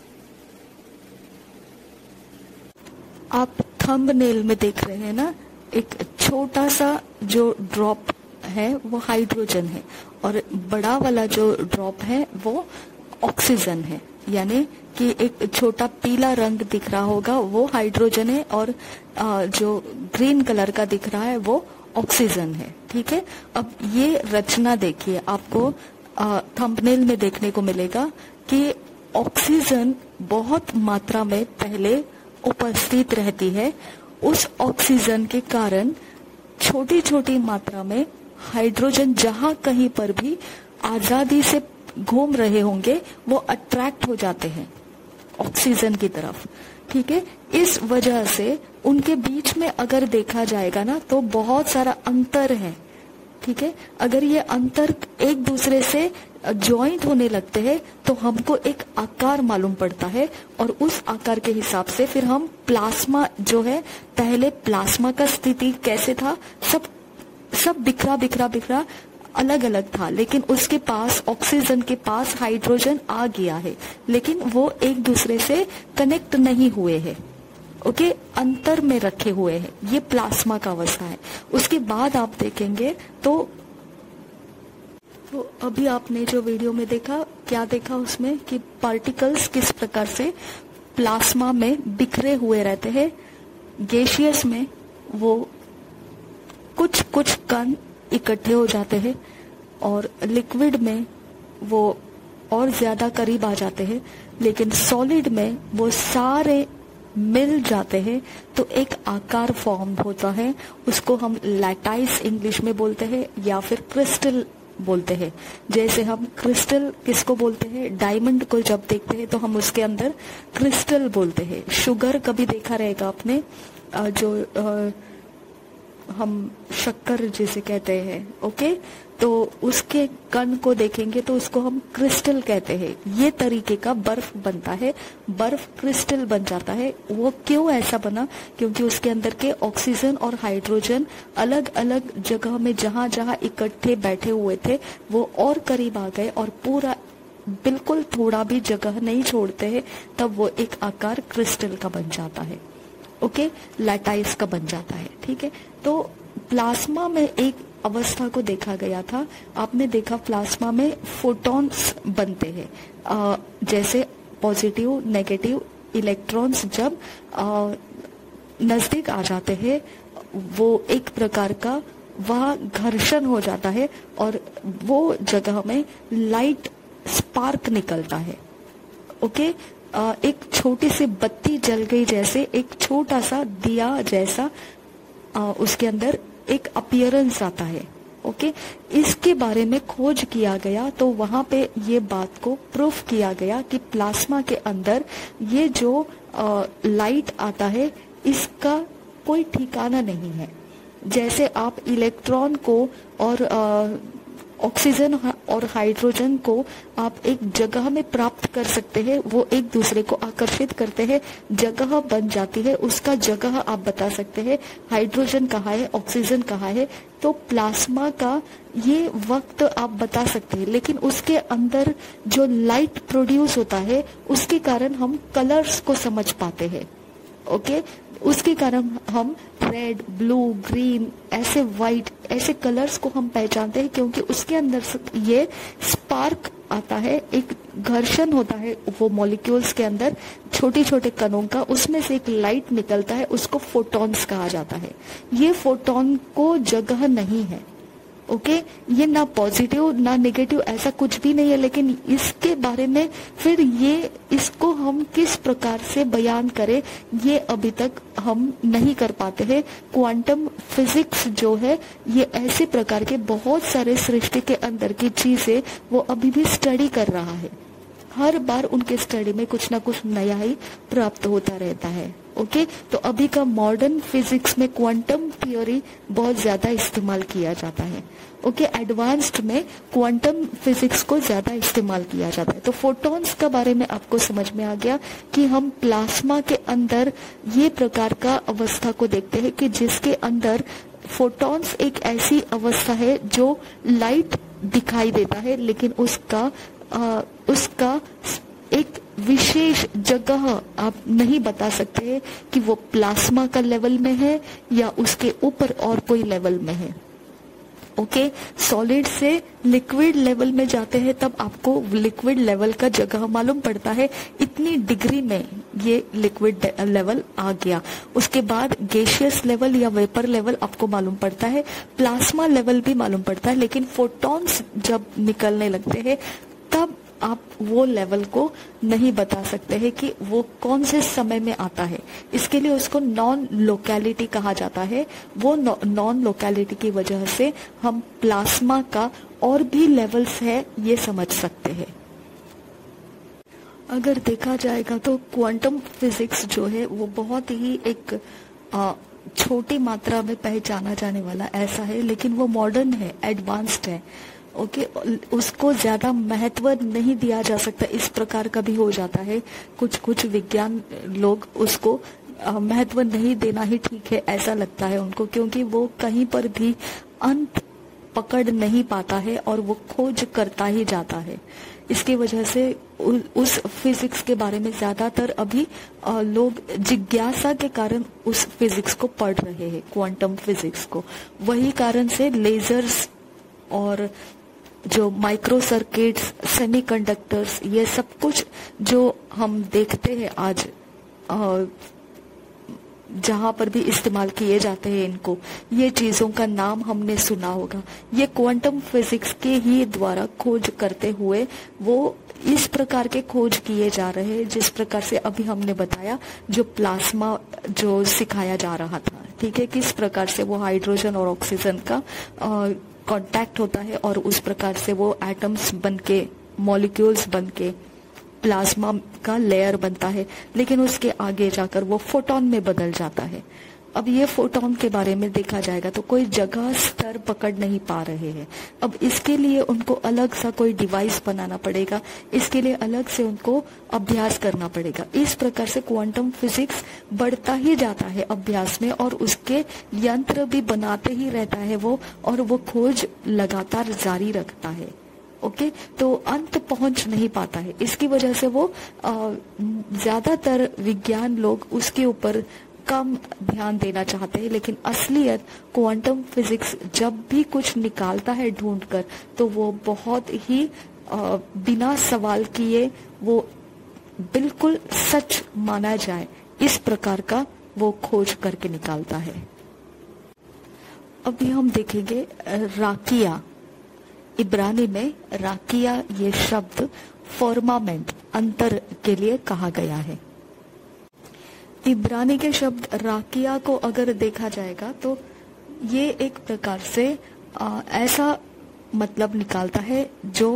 आप थंबनेल में देख रहे हैं ना, एक छोटा सा जो ड्रॉप है वो हाइड्रोजन है और बड़ा वाला जो ड्रॉप है वो ऑक्सीजन है। यानी कि एक छोटा पीला रंग दिख रहा होगा वो हाइड्रोजन है और जो ग्रीन कलर का दिख रहा है वो ऑक्सीजन है। ठीक है, अब ये रचना देखिए, आपको थंबनेल में देखने को मिलेगा कि ऑक्सीजन बहुत मात्रा में पहले उपस्थित रहती है। उस ऑक्सीजन के कारण छोटी छोटी मात्रा में हाइड्रोजन जहां कहीं पर भी आजादी से घूम रहे होंगे वो अट्रैक्ट हो जाते हैं ऑक्सीजन की तरफ। ठीक है, इस वजह से उनके बीच में अगर देखा जाएगा ना तो बहुत सारा अंतर है। ठीक है, अगर ये अंतर एक दूसरे से ज्वाइंट होने लगते हैं तो हमको एक आकार मालूम पड़ता है और उस आकार के हिसाब से फिर हम प्लाज्मा जो है, पहले प्लाज्मा का स्थिति कैसे था, सब सब बिखरा बिखरा बिखरा अलग अलग था, लेकिन उसके पास ऑक्सीजन के पास हाइड्रोजन आ गया है, लेकिन वो एक दूसरे से कनेक्ट नहीं हुए हैं। ओके, अंतर में रखे हुए हैं। ये प्लाज्मा का अवस्था है। उसके बाद आप देखेंगे तो तो अभी आपने जो वीडियो में देखा, क्या देखा उसमें कि पार्टिकल्स किस प्रकार से प्लाज्मा में बिखरे हुए रहते हैं। गैसियस में वो कुछ कुछ कण इकट्ठे हो जाते हैं और लिक्विड में वो और ज्यादा करीब आ जाते हैं, लेकिन सॉलिड में वो सारे मिल जाते हैं तो एक आकार फॉर्म होता है। उसको हम लैटाइस इंग्लिश में बोलते हैं या फिर क्रिस्टल बोलते हैं। जैसे हम क्रिस्टल किसको बोलते हैं, डायमंड को जब देखते हैं तो हम उसके अंदर क्रिस्टल बोलते हैं। शुगर कभी देखा रहेगा आपने, जो आ, हम शक्कर जिसे कहते हैं, ओके, तो उसके कण को देखेंगे तो उसको हम क्रिस्टल कहते हैं। ये तरीके का बर्फ बनता है, बर्फ क्रिस्टल बन जाता है। वो क्यों ऐसा बना, क्योंकि उसके अंदर के ऑक्सीजन और हाइड्रोजन अलग अलग जगह में जहां जहां इकट्ठे बैठे हुए थे वो और करीब आ गए और पूरा बिल्कुल थोड़ा भी जगह नहीं छोड़ते हैं, तब वो एक आकार क्रिस्टल का बन जाता है। ओके, लैटाइस का बन जाता है। ठीक है, तो प्लाज्मा में एक अवस्था को देखा गया था। आपने देखा प्लाज्मा में फोटॉन्स बनते हैं, जैसे पॉजिटिव नेगेटिव इलेक्ट्रॉन्स जब नजदीक आ जाते हैं वो एक प्रकार का वह घर्षण हो जाता है और वो जगह में लाइट स्पार्क निकलता है। ओके, एक छोटी सी बत्ती जल गई जैसे, एक छोटा सा दिया जैसा आ, उसके अंदर एक अपीयरेंस आता है। ओके, इसके बारे में खोज किया गया तो वहां पे ये बात को प्रूफ किया गया कि प्लाज्मा के अंदर ये जो आ, लाइट आता है इसका कोई ठिकाना नहीं है। जैसे आप इलेक्ट्रॉन को और आ, ऑक्सीजन और हाइड्रोजन को आप एक जगह में प्राप्त कर सकते हैं, वो एक दूसरे को आकर्षित करते हैं, जगह बन जाती है, उसका जगह आप बता सकते हैं हाइड्रोजन कहाँ है, ऑक्सीजन कहाँ है। तो प्लाज्मा का ये वक्त आप बता सकते हैं, लेकिन उसके अंदर जो लाइट प्रोड्यूस होता है उसके कारण हम कलर्स को समझ पाते हैं। ओके, उसके कारण हम रेड, ब्लू, ग्रीन, ऐसे व्हाइट, ऐसे कलर्स को हम पहचानते हैं, क्योंकि उसके अंदर ये स्पार्क आता है, एक घर्षण होता है वो मॉलिक्यूल्स के अंदर छोटे छोटे कणों का, उसमें से एक लाइट निकलता है, उसको फोटॉन्स कहा जाता है। ये फोटॉन को जगह नहीं है। ओके, ये ना पॉजिटिव ना नेगेटिव ऐसा कुछ भी नहीं है, लेकिन इसके बारे में फिर ये इसको हम किस प्रकार से बयान करें ये अभी तक हम नहीं कर पाते हैं। क्वांटम फिजिक्स जो है ये ऐसे प्रकार के बहुत सारे सृष्टि के अंदर की चीजें वो अभी भी स्टडी कर रहा है। हर बार उनके स्टडी में कुछ ना कुछ नया ही प्राप्त होता रहता है। ओके, तो अभी का मॉडर्न फिजिक्स में क्वांटम थ्योरी बहुत ज्यादा इस्तेमाल किया जाता है। ओके, एडवांस्ड में क्वांटम फिजिक्स को ज्यादा इस्तेमाल किया जाता है। तो फोटॉन्स का बारे में आपको समझ में आ गया कि हम प्लाज्मा के अंदर ये प्रकार का अवस्था को देखते हैं कि जिसके अंदर फोटॉन्स एक ऐसी अवस्था है जो लाइट दिखाई देता है, लेकिन उसका आ, उसका एक विशेष जगह आप नहीं बता सकते कि वो प्लाज्मा का लेवल में है या उसके ऊपर और कोई लेवल में है। ओके, सॉलिड से लिक्विड लेवल में जाते हैं तब आपको लिक्विड लेवल का जगह मालूम पड़ता है, इतनी डिग्री में ये लिक्विड लेवल आ गया। उसके बाद गैसियस लेवल या वेपर लेवल आपको मालूम पड़ता है, प्लाज्मा लेवल भी मालूम पड़ता है, लेकिन फोटॉन्स जब निकलने लगते हैं तब आप वो लेवल को नहीं बता सकते हैं कि वो कौन से समय में आता है। इसके लिए उसको नॉन लोकेलिटी कहा जाता है। वो नॉन लोकेलिटी की वजह से हम प्लाज्मा का और भी लेवल्स है ये समझ सकते हैं। अगर देखा जाएगा तो क्वांटम फिजिक्स जो है वो बहुत ही एक छोटी मात्रा में पहचाना जाने वाला ऐसा है, लेकिन वो मॉडर्न है, एडवांस्ड है। ओके okay, उसको ज्यादा महत्व नहीं दिया जा सकता। इस प्रकार का भी हो जाता है, कुछ कुछ विज्ञान लोग उसको महत्व नहीं देना ही ठीक है ऐसा लगता है उनको, क्योंकि वो कहीं पर भी अंत पकड़ नहीं पाता है और वो खोज करता ही जाता है। इसकी वजह से उस फिजिक्स के बारे में ज्यादातर अभी लोग जिज्ञासा के कारण उस फिजिक्स को पढ़ रहे हैं, क्वांटम फिजिक्स को। वही कारण से लेजर्स और जो माइक्रो सर्किट्स, सेमीकंडक्टर्स, ये सब कुछ जो हम देखते हैं आज जहां पर भी इस्तेमाल किए जाते हैं इनको, ये चीजों का नाम हमने सुना होगा। ये क्वांटम फिजिक्स के ही द्वारा खोज करते हुए वो इस प्रकार के खोज किए जा रहे हैं जिस प्रकार से अभी हमने बताया, जो प्लाज्मा जो सिखाया जा रहा था। ठीक है, किस प्रकार से वो हाइड्रोजन और ऑक्सीजन का आ, कांटेक्ट होता है और उस प्रकार से वो एटम्स बनके, मॉलिक्यूल्स बनके प्लाज्मा का लेयर बनता है, लेकिन उसके आगे जाकर वो फोटोन में बदल जाता है। अब ये फोटोन के बारे में देखा जाएगा तो कोई जगह स्तर पकड़ नहीं पा रहे हैं। अब इसके लिए उनको अलग सा कोई डिवाइस बनाना पड़ेगा, इसके लिए अलग से उनको अभ्यास करना पड़ेगा। इस प्रकार से क्वांटम फिजिक्स बढ़ता ही जाता है अभ्यास में, और उसके यंत्र भी बनाते ही रहता है वो, और वो खोज लगातार जारी रखता है। Okay okay? तो अंत पहुंच नहीं पाता है। इसकी वजह से वो ज्यादातर विज्ञान लोग उसके ऊपर कम ध्यान देना चाहते हैं, लेकिन असलियत क्वांटम फिजिक्स जब भी कुछ निकालता है ढूंढकर, तो वो बहुत ही आ, बिना सवाल किए वो बिल्कुल सच माना जाए, इस प्रकार का वो खोज करके निकालता है। अभी हम देखेंगे राकिया। इब्रानी में राकिया ये शब्द फर्मामेंट, अंतर के लिए कहा गया है। इब्रानी के शब्द राकिया को अगर देखा जाएगा तो ये एक प्रकार से आ, ऐसा मतलब निकालता है जो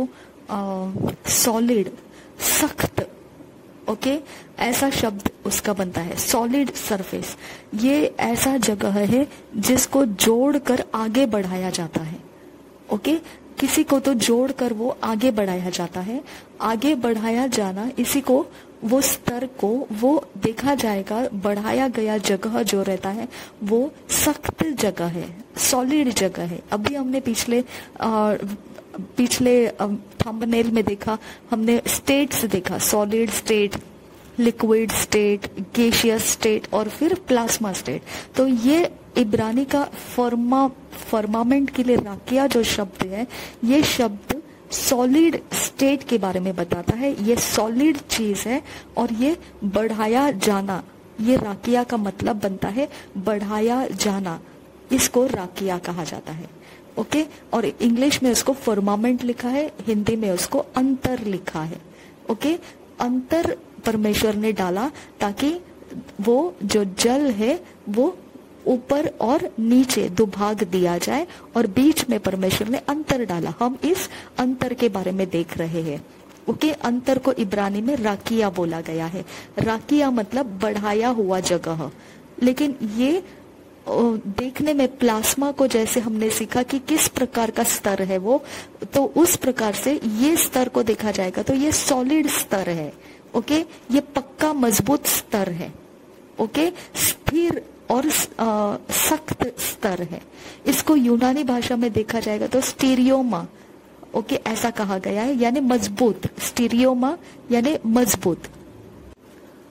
सॉलिड, सख्त, ओके, ऐसा शब्द उसका बनता है। सॉलिड सरफेस, ये ऐसा जगह है जिसको जोड़कर आगे बढ़ाया जाता है। ओके, किसी को तो जोड़कर वो आगे बढ़ाया जाता है। आगे बढ़ाया जाना, इसी को, वो स्तर को, वो देखा जाएगा बढ़ाया गया जगह जो रहता है वो सख्त जगह है, सॉलिड जगह है। अभी हमने पिछले आ, पिछले थंबनेल में देखा, हमने स्टेट्स देखा, solid state, liquid state, gaseous state और फिर प्लाज्मा स्टेट। तो ये इब्रानी का फर्मा फर्मामेंट के लिए राकिया जो शब्द है, ये शब्द सॉलिड स्टेट के बारे में बताता है। ये सॉलिड चीज है और ये बढ़ाया जाना, ये राकिया का मतलब बनता है बढ़ाया जाना, इसको राकिया कहा जाता है। ओके, और इंग्लिश में उसको फर्मामेंट लिखा है, हिंदी में उसको अंतर लिखा है। ओके, अंतर परमेश्वर ने डाला ताकि वो जो जल है वो ऊपर और नीचे दो भाग दिया जाए, और बीच में परमेश्वर ने अंतर डाला। हम इस अंतर के बारे में देख रहे हैं। ओके, अंतर को इब्रानी में राकिया बोला गया है। राकिया मतलब बढ़ाया हुआ जगह। लेकिन ये देखने में प्लाज्मा को जैसे हमने सीखा कि किस प्रकार का स्तर है वो, तो उस प्रकार से ये स्तर को देखा जाएगा तो ये सॉलिड स्तर है। ओके, ये पक्का मजबूत स्तर है। ओके, स्थिर और सख्त स्तर है। इसको यूनानी भाषा में देखा जाएगा तो स्टीरियोमा, ओके, ऐसा कहा गया है, यानी मजबूत। स्टीरियोमा यानी मजबूत।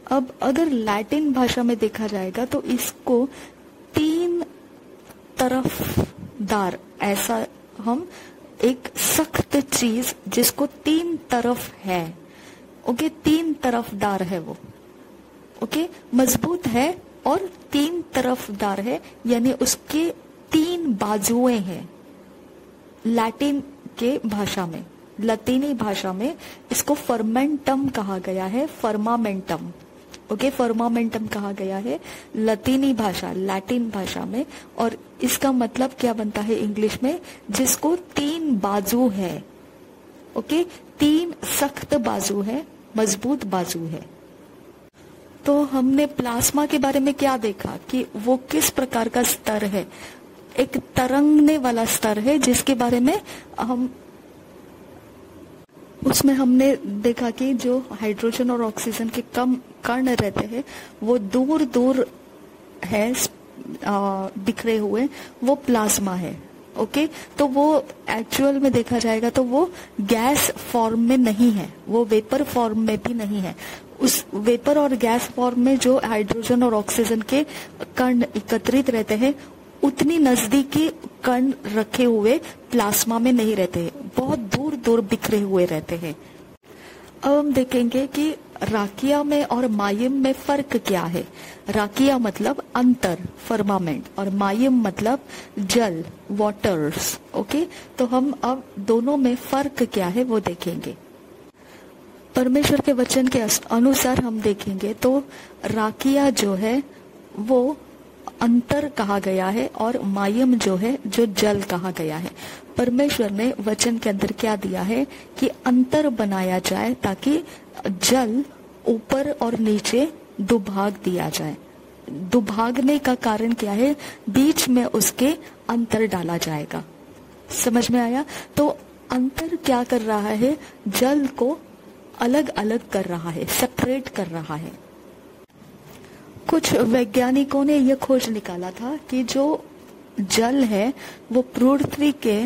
अब अगर लैटिन भाषा में देखा जाएगा तो इसको तीन तरफदार, ऐसा हम एक सख्त चीज जिसको तीन तरफ है, ओके, तीन तरफदार है वो, ओके, मजबूत है और तीन तरफदार है, यानी उसके तीन बाजुएं हैं। लैटिन के भाषा में, लतीनी भाषा में इसको फर्मेंटम कहा गया है, फर्मामेंटम, ओके, फर्मामेंटम कहा गया है लतीनी भाषा, लैटिन भाषा में। और इसका मतलब क्या बनता है इंग्लिश में? जिसको तीन बाजू है, ओके, तीन सख्त बाजू है, मजबूत बाजू है। तो हमने प्लाज्मा के बारे में क्या देखा कि वो किस प्रकार का स्तर है, एक तरंगने वाला स्तर है, जिसके बारे में हम उसमें हमने देखा कि जो हाइड्रोजन और ऑक्सीजन के कम कण रहते हैं वो दूर दूर है बिखरे हुए, वो प्लाज्मा है, ओके। तो वो एक्चुअल में देखा जाएगा तो वो गैस फॉर्म में नहीं है, वो वेपर फॉर्म में भी नहीं है। उस वेपर और गैस फॉर्म में जो हाइड्रोजन और ऑक्सीजन के कण एकत्रित रहते हैं उतनी नजदीकी कण रखे हुए प्लाज्मा में नहीं रहते, बहुत दूर दूर बिखरे हुए रहते हैं। अब हम देखेंगे कि राकिया में और मायम में फर्क क्या है। राकिया मतलब अंतर, फर्मामेंट, और मायम मतलब जल, वाटर्स, ओके। तो हम अब दोनों में फर्क क्या है वो देखेंगे। परमेश्वर के वचन के अनुसार हम देखेंगे तो राकिया जो है वो अंतर कहा गया है और मायम जो है जो जल कहा गया है। परमेश्वर ने वचन के अंदर क्या दिया है कि अंतर बनाया जाए ताकि जल ऊपर और नीचे दुभाग दिया जाए। दुभागने का कारण क्या है? बीच में उसके अंतर डाला जाएगा। समझ में आया? तो अंतर क्या कर रहा है? जल को अलग अलग कर रहा है, सेपरेट कर रहा है। कुछ वैज्ञानिकों ने यह खोज निकाला था कि जो जल है वो पृथ्वी के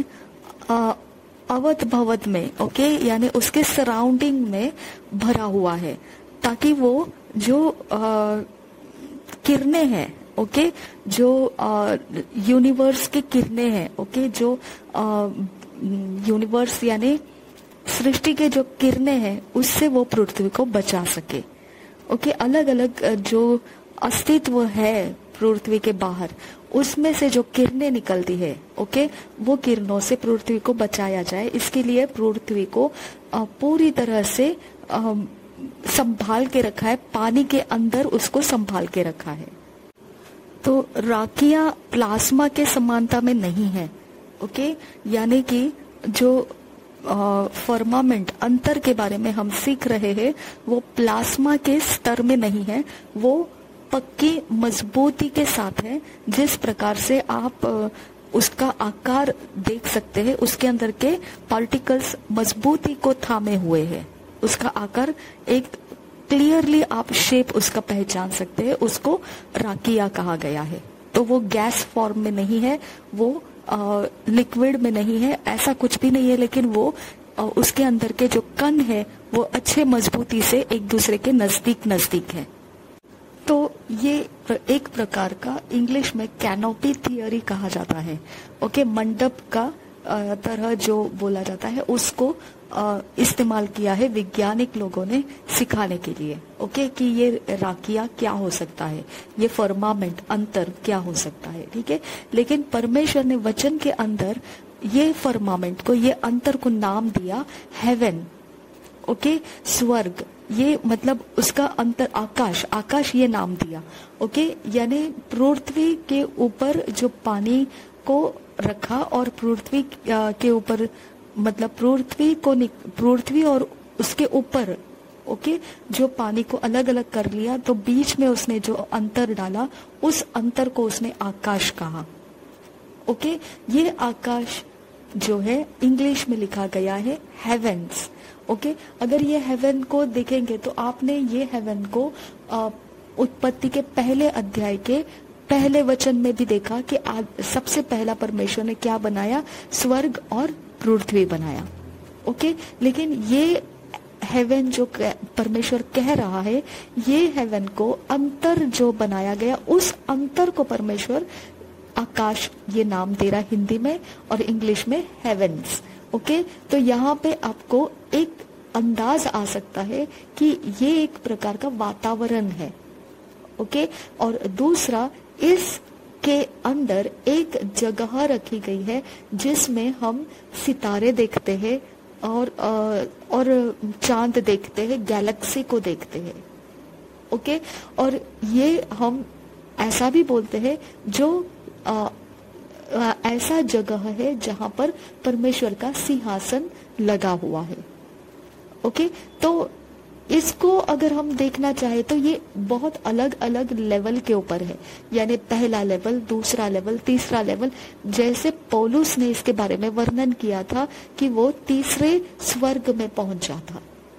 अवध भवद में, ओके, यानी उसके सराउंडिंग में भरा हुआ है, ताकि वो जो किरणें हैं, ओके, जो यूनिवर्स की किरणें हैं, ओके, जो यूनिवर्स यानी सृष्टि के जो किरणें हैं उससे वो पृथ्वी को बचा सके, ओके। अलग अलग जो अस्तित्व है पृथ्वी के बाहर, उसमें से जो किरणें निकलती है, ओके, वो किरणों से पृथ्वी को बचाया जाए। इसके लिए पृथ्वी को पूरी तरह से संभाल के रखा है, पानी के अंदर उसको संभाल के रखा है। तो राकिया प्लाज्मा के समानता में नहीं है, ओके, यानी कि जो फर्मामेंट अंतर के बारे में हम सीख रहे हैं वो प्लाज्मा के स्तर में नहीं है, वो पक्की मजबूती के साथ है। जिस प्रकार से आप उसका आकार देख सकते हैं, उसके अंदर के पार्टिकल्स मजबूती को थामे हुए हैं, उसका आकार एक क्लियरली आप शेप उसका पहचान सकते हैं, उसको राकिया कहा गया है। तो वो गैस फॉर्म में नहीं है, वो लिक्विड में नहीं है, ऐसा कुछ भी नहीं है, लेकिन वो आ, उसके अंदर के जो कण है वो अच्छे मजबूती से एक दूसरे के नजदीक नजदीक है। तो ये एक प्रकार का इंग्लिश में कैनोपी थियरी कहा जाता है, ओके। मंडप का आ, तरह जो बोला जाता है उसको आ, इस्तेमाल किया है वैज्ञानिक लोगों ने सिखाने के लिए, ओके, कि ये राकिया क्या हो सकता है, ये फर्मामेंट अंतर क्या हो सकता है, ठीक है। लेकिन परमेश्वर ने वचन के अंदर ये फर्मामेंट को, ये अंतर को नाम दिया हेवन, ओके, स्वर्ग। ये मतलब उसका अंतर आकाश, आकाश ये नाम दिया, ओके। यानी पृथ्वी के ऊपर जो पानी को रखा और पृथ्वी के ऊपर मतलब पृथ्वी को पृथ्वी और उसके ऊपर, ओके, जो पानी को अलग अलग कर लिया, तो बीच में उसने जो अंतर डाला उस अंतर को उसने आकाश कहा, ओके। ये आकाश जो है इंग्लिश में लिखा गया है हेवेंस, ओके। अगर ये हेवन को देखेंगे तो आपने ये हेवन को उत्पत्ति के पहले अध्याय के पहले वचन में भी देखा कि आज सबसे पहला परमेश्वर ने क्या बनाया? स्वर्ग और पृथ्वी बनाया, ओके। लेकिन ये हेवन जो परमेश्वर कह रहा है, ये हेवन को अंतर जो बनाया गया, उस अंतर को परमेश्वर आकाश ये नाम दे रहा है हिंदी में, और इंग्लिश में हेवंस। ओके, तो यहाँ पे आपको एक अंदाज आ सकता है कि ये एक प्रकार का वातावरण है। ओके, और दूसरा, इसके अंदर एक जगह रखी गई है जिसमें हम सितारे देखते हैं और और चांद देखते हैं, गैलेक्सी को देखते हैं। ओके, और ये हम ऐसा भी बोलते हैं जो आ, आ, ऐसा जगह है जहां पर परमेश्वर का सिंहासन लगा हुआ है। ओके, तो इसको अगर हम देखना चाहे तो ये बहुत अलग अलग लेवल के ऊपर है, यानी पहला लेवल, दूसरा लेवल, तीसरा लेवल। जैसे पौलुस ने इसके बारे में वर्णन किया था कि वो तीसरे स्वर्ग में पहुंचा था।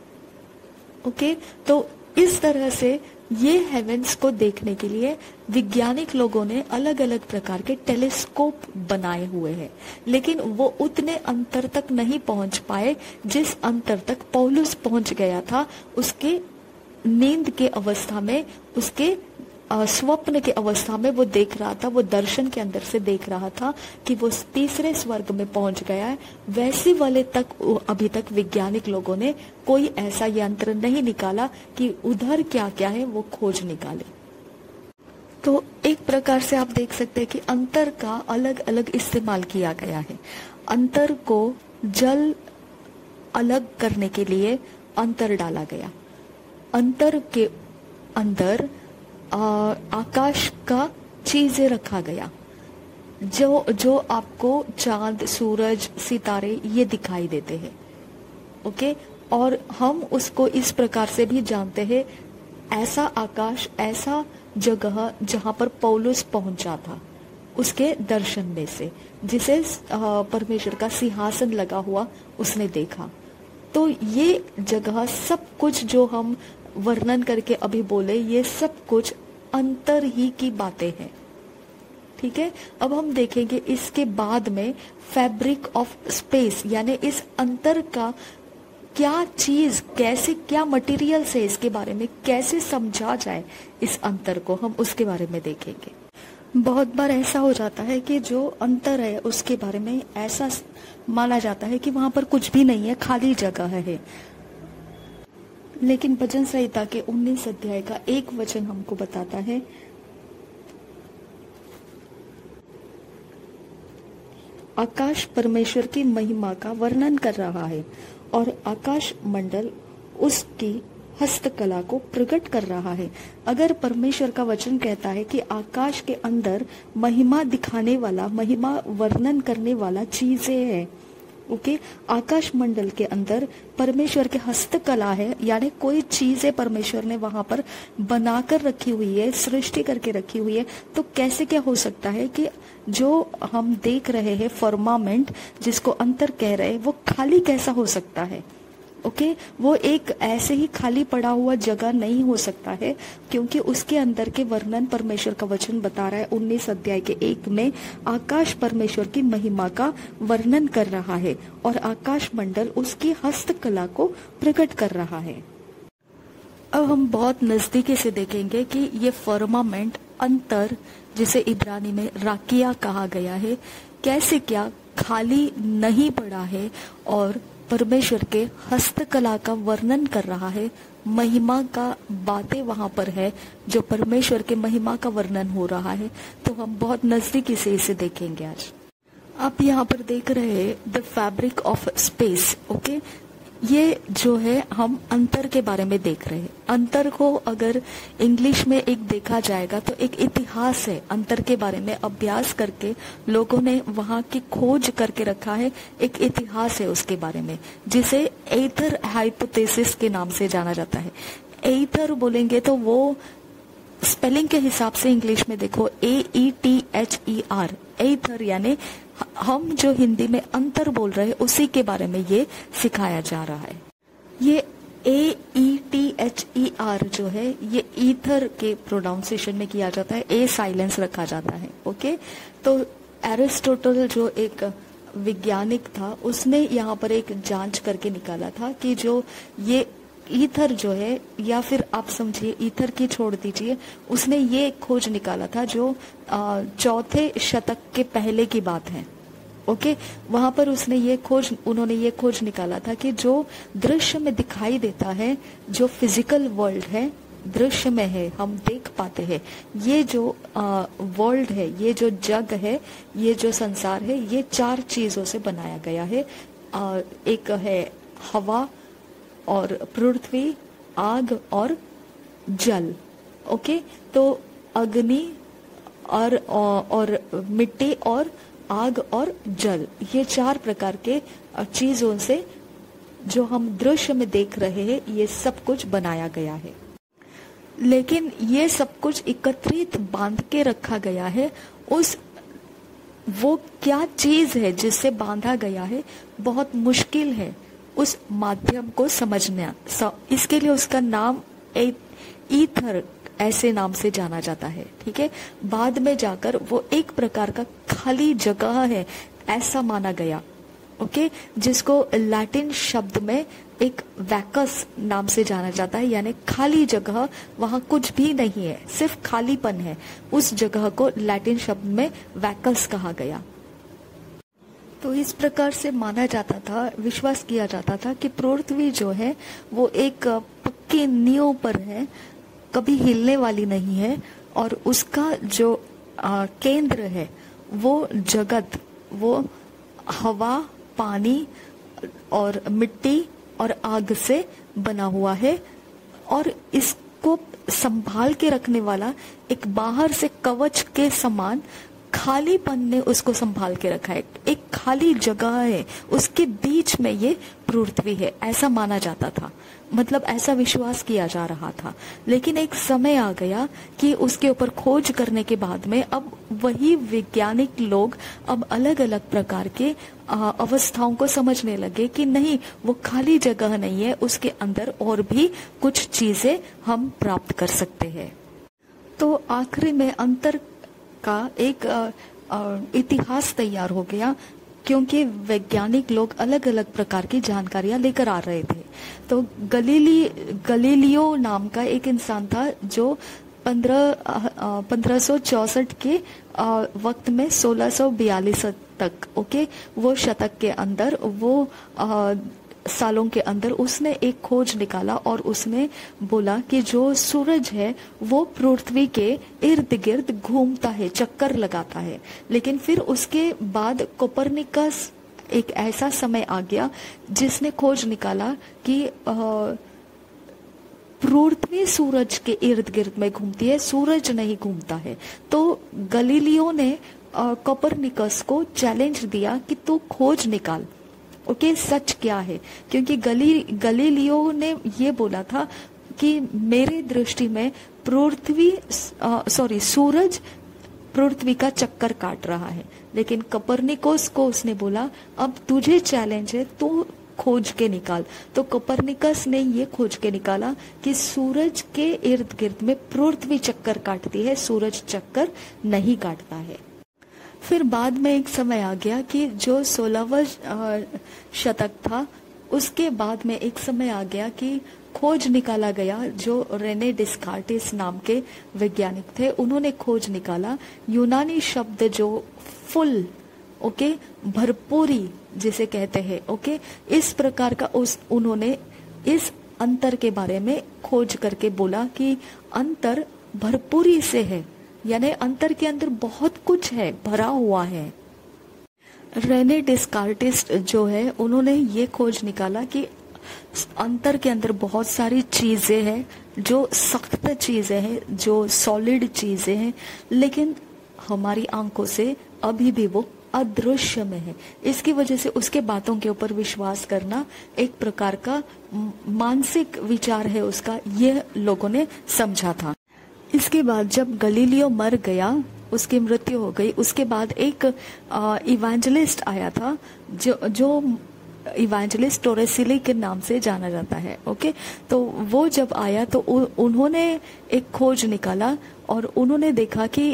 ओके, तो इस तरह से ये हेवेंस को देखने के लिए वैज्ञानिक लोगों ने अलग अलग प्रकार के टेलीस्कोप बनाए हुए हैं, लेकिन वो उतने अंतर तक नहीं पहुंच पाए जिस अंतर तक पौलुस पहुंच गया था। उसके नींद के अवस्था में, उसके स्वप्न के अवस्था में वो देख रहा था, वो दर्शन के अंदर से देख रहा था कि वो तीसरे स्वर्ग में पहुंच गया है। वैसे वाले तक अभी तक वैज्ञानिक लोगों ने कोई ऐसा यंत्र नहीं निकाला कि उधर क्या क्या है वो खोज निकाले। तो एक प्रकार से आप देख सकते हैं कि अंतर का अलग अलग इस्तेमाल किया गया है। अंतर को जल अलग करने के लिए अंतर डाला गया। अंतर के अंदर आ, आकाश का चीजें रखा गया, जो जो आपको चांद, सूरज, सितारे ये दिखाई देते हैं। ओके, और हम उसको इस प्रकार से भी जानते हैं, ऐसा आकाश, ऐसा जगह जहां पर पौलुस पहुंचा था, उसके दर्शन में से, जिसे परमेश्वर का सिंहासन लगा हुआ उसने देखा। तो ये जगह, सब कुछ जो हम वर्णन करके अभी बोले, ये सब कुछ अंतर ही की बातें हैं। ठीक है, अब हम देखेंगे इसके बाद में फैब्रिक ऑफ स्पेस, यानी इस अंतर का क्या चीज, कैसे, क्या मटेरियल से इसके बारे में कैसे समझा जाए इस अंतर को, हम उसके बारे में देखेंगे। बहुत बार ऐसा हो जाता है कि जो अंतर है उसके बारे में ऐसा माना जाता है कि वहां पर कुछ भी नहीं है, खाली जगह है। लेकिन भजन संहिता के उन्नीस अध्याय का एक वचन हमको बताता है, आकाश परमेश्वर की महिमा का वर्णन कर रहा है और आकाश मंडल उसकी हस्तकला को प्रकट कर रहा है। अगर परमेश्वर का वचन कहता है कि आकाश के अंदर महिमा दिखाने वाला, महिमा वर्णन करने वाला चीजें है, ओके, आकाश मंडल के अंदर परमेश्वर के हस्तकला है, यानी कोई चीजें परमेश्वर ने वहां पर बनाकर रखी हुई है, सृष्टि करके रखी हुई है, तो कैसे क्या हो सकता है कि जो हम देख रहे हैं फर्मामेंट, जिसको अंतर कह रहे हैं, वो खाली कैसा हो सकता है? ओके okay, वो एक ऐसे ही खाली पड़ा हुआ जगह नहीं हो सकता है, क्योंकि उसके अंदर के वर्णन परमेश्वर का वचन बता रहा है। उन्नीस अध्याय के एक में आकाश परमेश्वर की महिमा का वर्णन कर रहा है और आकाश मंडल उसकी हस्तकला को प्रकट कर रहा है। अब हम बहुत नजदीकी से देखेंगे कि ये फर्मामेंट, अंतर, जिसे इब्रानी में राकिया कहा गया है, कैसे क्या खाली नहीं पड़ा है और परमेश्वर के हस्तकला का वर्णन कर रहा है, महिमा का बातें वहां पर है, जो परमेश्वर के महिमा का वर्णन हो रहा है। तो हम बहुत नजदीकी से इसे देखेंगे आज। आप यहाँ पर देख रहे हैं the fabric of space. Okay, ये जो है हम अंतर के बारे में देख रहे हैं। अंतर को अगर इंग्लिश में एक देखा जाएगा तो एक इतिहास है। अंतर के बारे में अभ्यास करके लोगों ने वहां की खोज करके रखा है, एक इतिहास है उसके बारे में, जिसे एथर हाइपोथेसिस के नाम से जाना जाता है। एथर बोलेंगे तो वो स्पेलिंग के हिसाब से इंग्लिश में देखो, A E T H E R, aether, यानी हम जो हिंदी में अंतर बोल रहे हैं उसी के बारे में ये सिखाया जा रहा है। ये A E T H E R जो है, ये ईथर के प्रोनाउंसिएशन में किया जाता है, ए साइलेंस रखा जाता है। ओके, तो एरिस्टोटल जो एक वैज्ञानिक था, उसने यहाँ पर एक जांच करके निकाला था कि जो ये ईथर जो है, या फिर आप समझिए ईथर की छोड़ दीजिए, उसने ये खोज निकाला था जो चौथे शतक के पहले की बात है। ओके, वहां पर उसने ये खोज उन्होंने ये खोज निकाला था कि जो दृश्य में दिखाई देता है, जो फिजिकल वर्ल्ड है, दृश्य में है, हम देख पाते हैं, ये जो वर्ल्ड है, ये जो जग है, ये जो संसार है, ये चार चीजों से बनाया गया है। आ, एक है हवा और पृथ्वी, आग और जल। ओके, तो अग्नि और और मिट्टी और आग और जल, ये चार प्रकार के चीजों से जो हम दृश्य में देख रहे हैं, ये सब कुछ बनाया गया है। लेकिन ये सब कुछ एकत्रित बांध के रखा गया है। उस वो क्या चीज है जिससे बांधा गया है, बहुत मुश्किल है उस माध्यम को समझना। इसके लिए उसका नाम ईथर ऐसे नाम से जाना जाता है। ठीक है, बाद में जाकर वो एक प्रकार का खाली जगह है ऐसा माना गया। ओके, जिसको लैटिन शब्द में एक वैकस नाम से जाना जाता है, यानी खाली जगह, वहां कुछ भी नहीं है, सिर्फ खालीपन है। उस जगह को लैटिन शब्द में वैकस कहा गया। तो इस प्रकार से माना जाता था, विश्वास किया जाता था कि पृथ्वी जो है वो एक पक्की नींव पर है, कभी हिलने वाली नहीं है, और उसका जो आ, केंद्र है वो जगत, वो हवा, पानी और मिट्टी और आग से बना हुआ है, और इसको संभाल के रखने वाला एक बाहर से कवच के समान खालीपन ने उसको संभाल के रखा है। एक खाली जगह है, उसके बीच में ये पृथ्वी है, ऐसा माना जाता था, मतलब ऐसा विश्वास किया जा रहा था। लेकिन एक समय आ गया कि उसके ऊपर खोज करने के बाद में अब वही वैज्ञानिक लोग अब अलग अलग प्रकार के अवस्थाओं को समझने लगे कि नहीं, वो खाली जगह नहीं है, उसके अंदर और भी कुछ चीजें हम प्राप्त कर सकते हैं। तो आखिरी में अंतर का एक आ, आ, इतिहास तैयार हो गया, क्योंकि वैज्ञानिक लोग अलग अलग प्रकार की जानकारियां लेकर आ रहे थे। तो गलीली गलीलियो नाम का एक इंसान था जो पंद्रह पंद्रह सौ चौसठ के आ, वक्त में सोलह सौ बयालीस तक, ओके, वो शतक के अंदर, वो आ, सालों के अंदर उसने एक खोज निकाला, और उसने बोला कि जो सूरज है वो पृथ्वी के इर्द गिर्द घूमता है, चक्कर लगाता है। लेकिन फिर उसके बाद कोपरनिकस, एक ऐसा समय आ गया जिसने खोज निकाला कि पृथ्वी सूरज के इर्द गिर्द में घूमती है, सूरज नहीं घूमता है। तो गलीलियो ने कोपरनिकस को चैलेंज दिया कि तू खोज निकाल, ओके okay, सच क्या है, क्योंकि गली गलीलियो ने ये बोला था कि मेरे दृष्टि में पृथ्वी सॉरी सूरज पृथ्वी का चक्कर काट रहा है। लेकिन कोपरनिकस को उसने बोला अब तुझे चैलेंज है, तू खोज के निकाल। तो कोपरनिकस ने ये खोज के निकाला कि सूरज के इर्द गिर्द में पृथ्वी चक्कर काटती है, सूरज चक्कर नहीं काटता है। फिर बाद में एक समय आ गया कि जो सोलहवां शतक था, उसके बाद में एक समय आ गया कि खोज निकाला गया, जो रेने डिस्कार्टिस नाम के वैज्ञानिक थे, उन्होंने खोज निकाला यूनानी शब्द जो फुल, ओके, भरपूरी जिसे कहते हैं, ओके, इस प्रकार का उस उन्होंने इस अंतर के बारे में खोज करके बोला कि अंतर भरपूरी से है, यानी अंतर के अंदर बहुत कुछ है, भरा हुआ है। रेने डिस्कार्टिस जो है, उन्होंने ये खोज निकाला कि अंतर के अंदर बहुत सारी चीजें हैं, जो सख्त चीजें हैं, जो सॉलिड चीजें हैं, लेकिन हमारी आंखों से अभी भी वो अदृश्य में है। इसकी वजह से उसके बातों के ऊपर विश्वास करना एक प्रकार का मानसिक विचार है उसका, ये लोगों ने समझा था। इसके बाद जब गलीलियो मर गया, उसकी मृत्यु हो गई, उसके बाद एक इवेंजलिस्ट आया था जो जो इवेंजलिस्ट टोरेसिली के नाम से जाना जाता है, ओके। तो वो जब आया तो उ, उन्होंने एक खोज निकाला, और उन्होंने देखा कि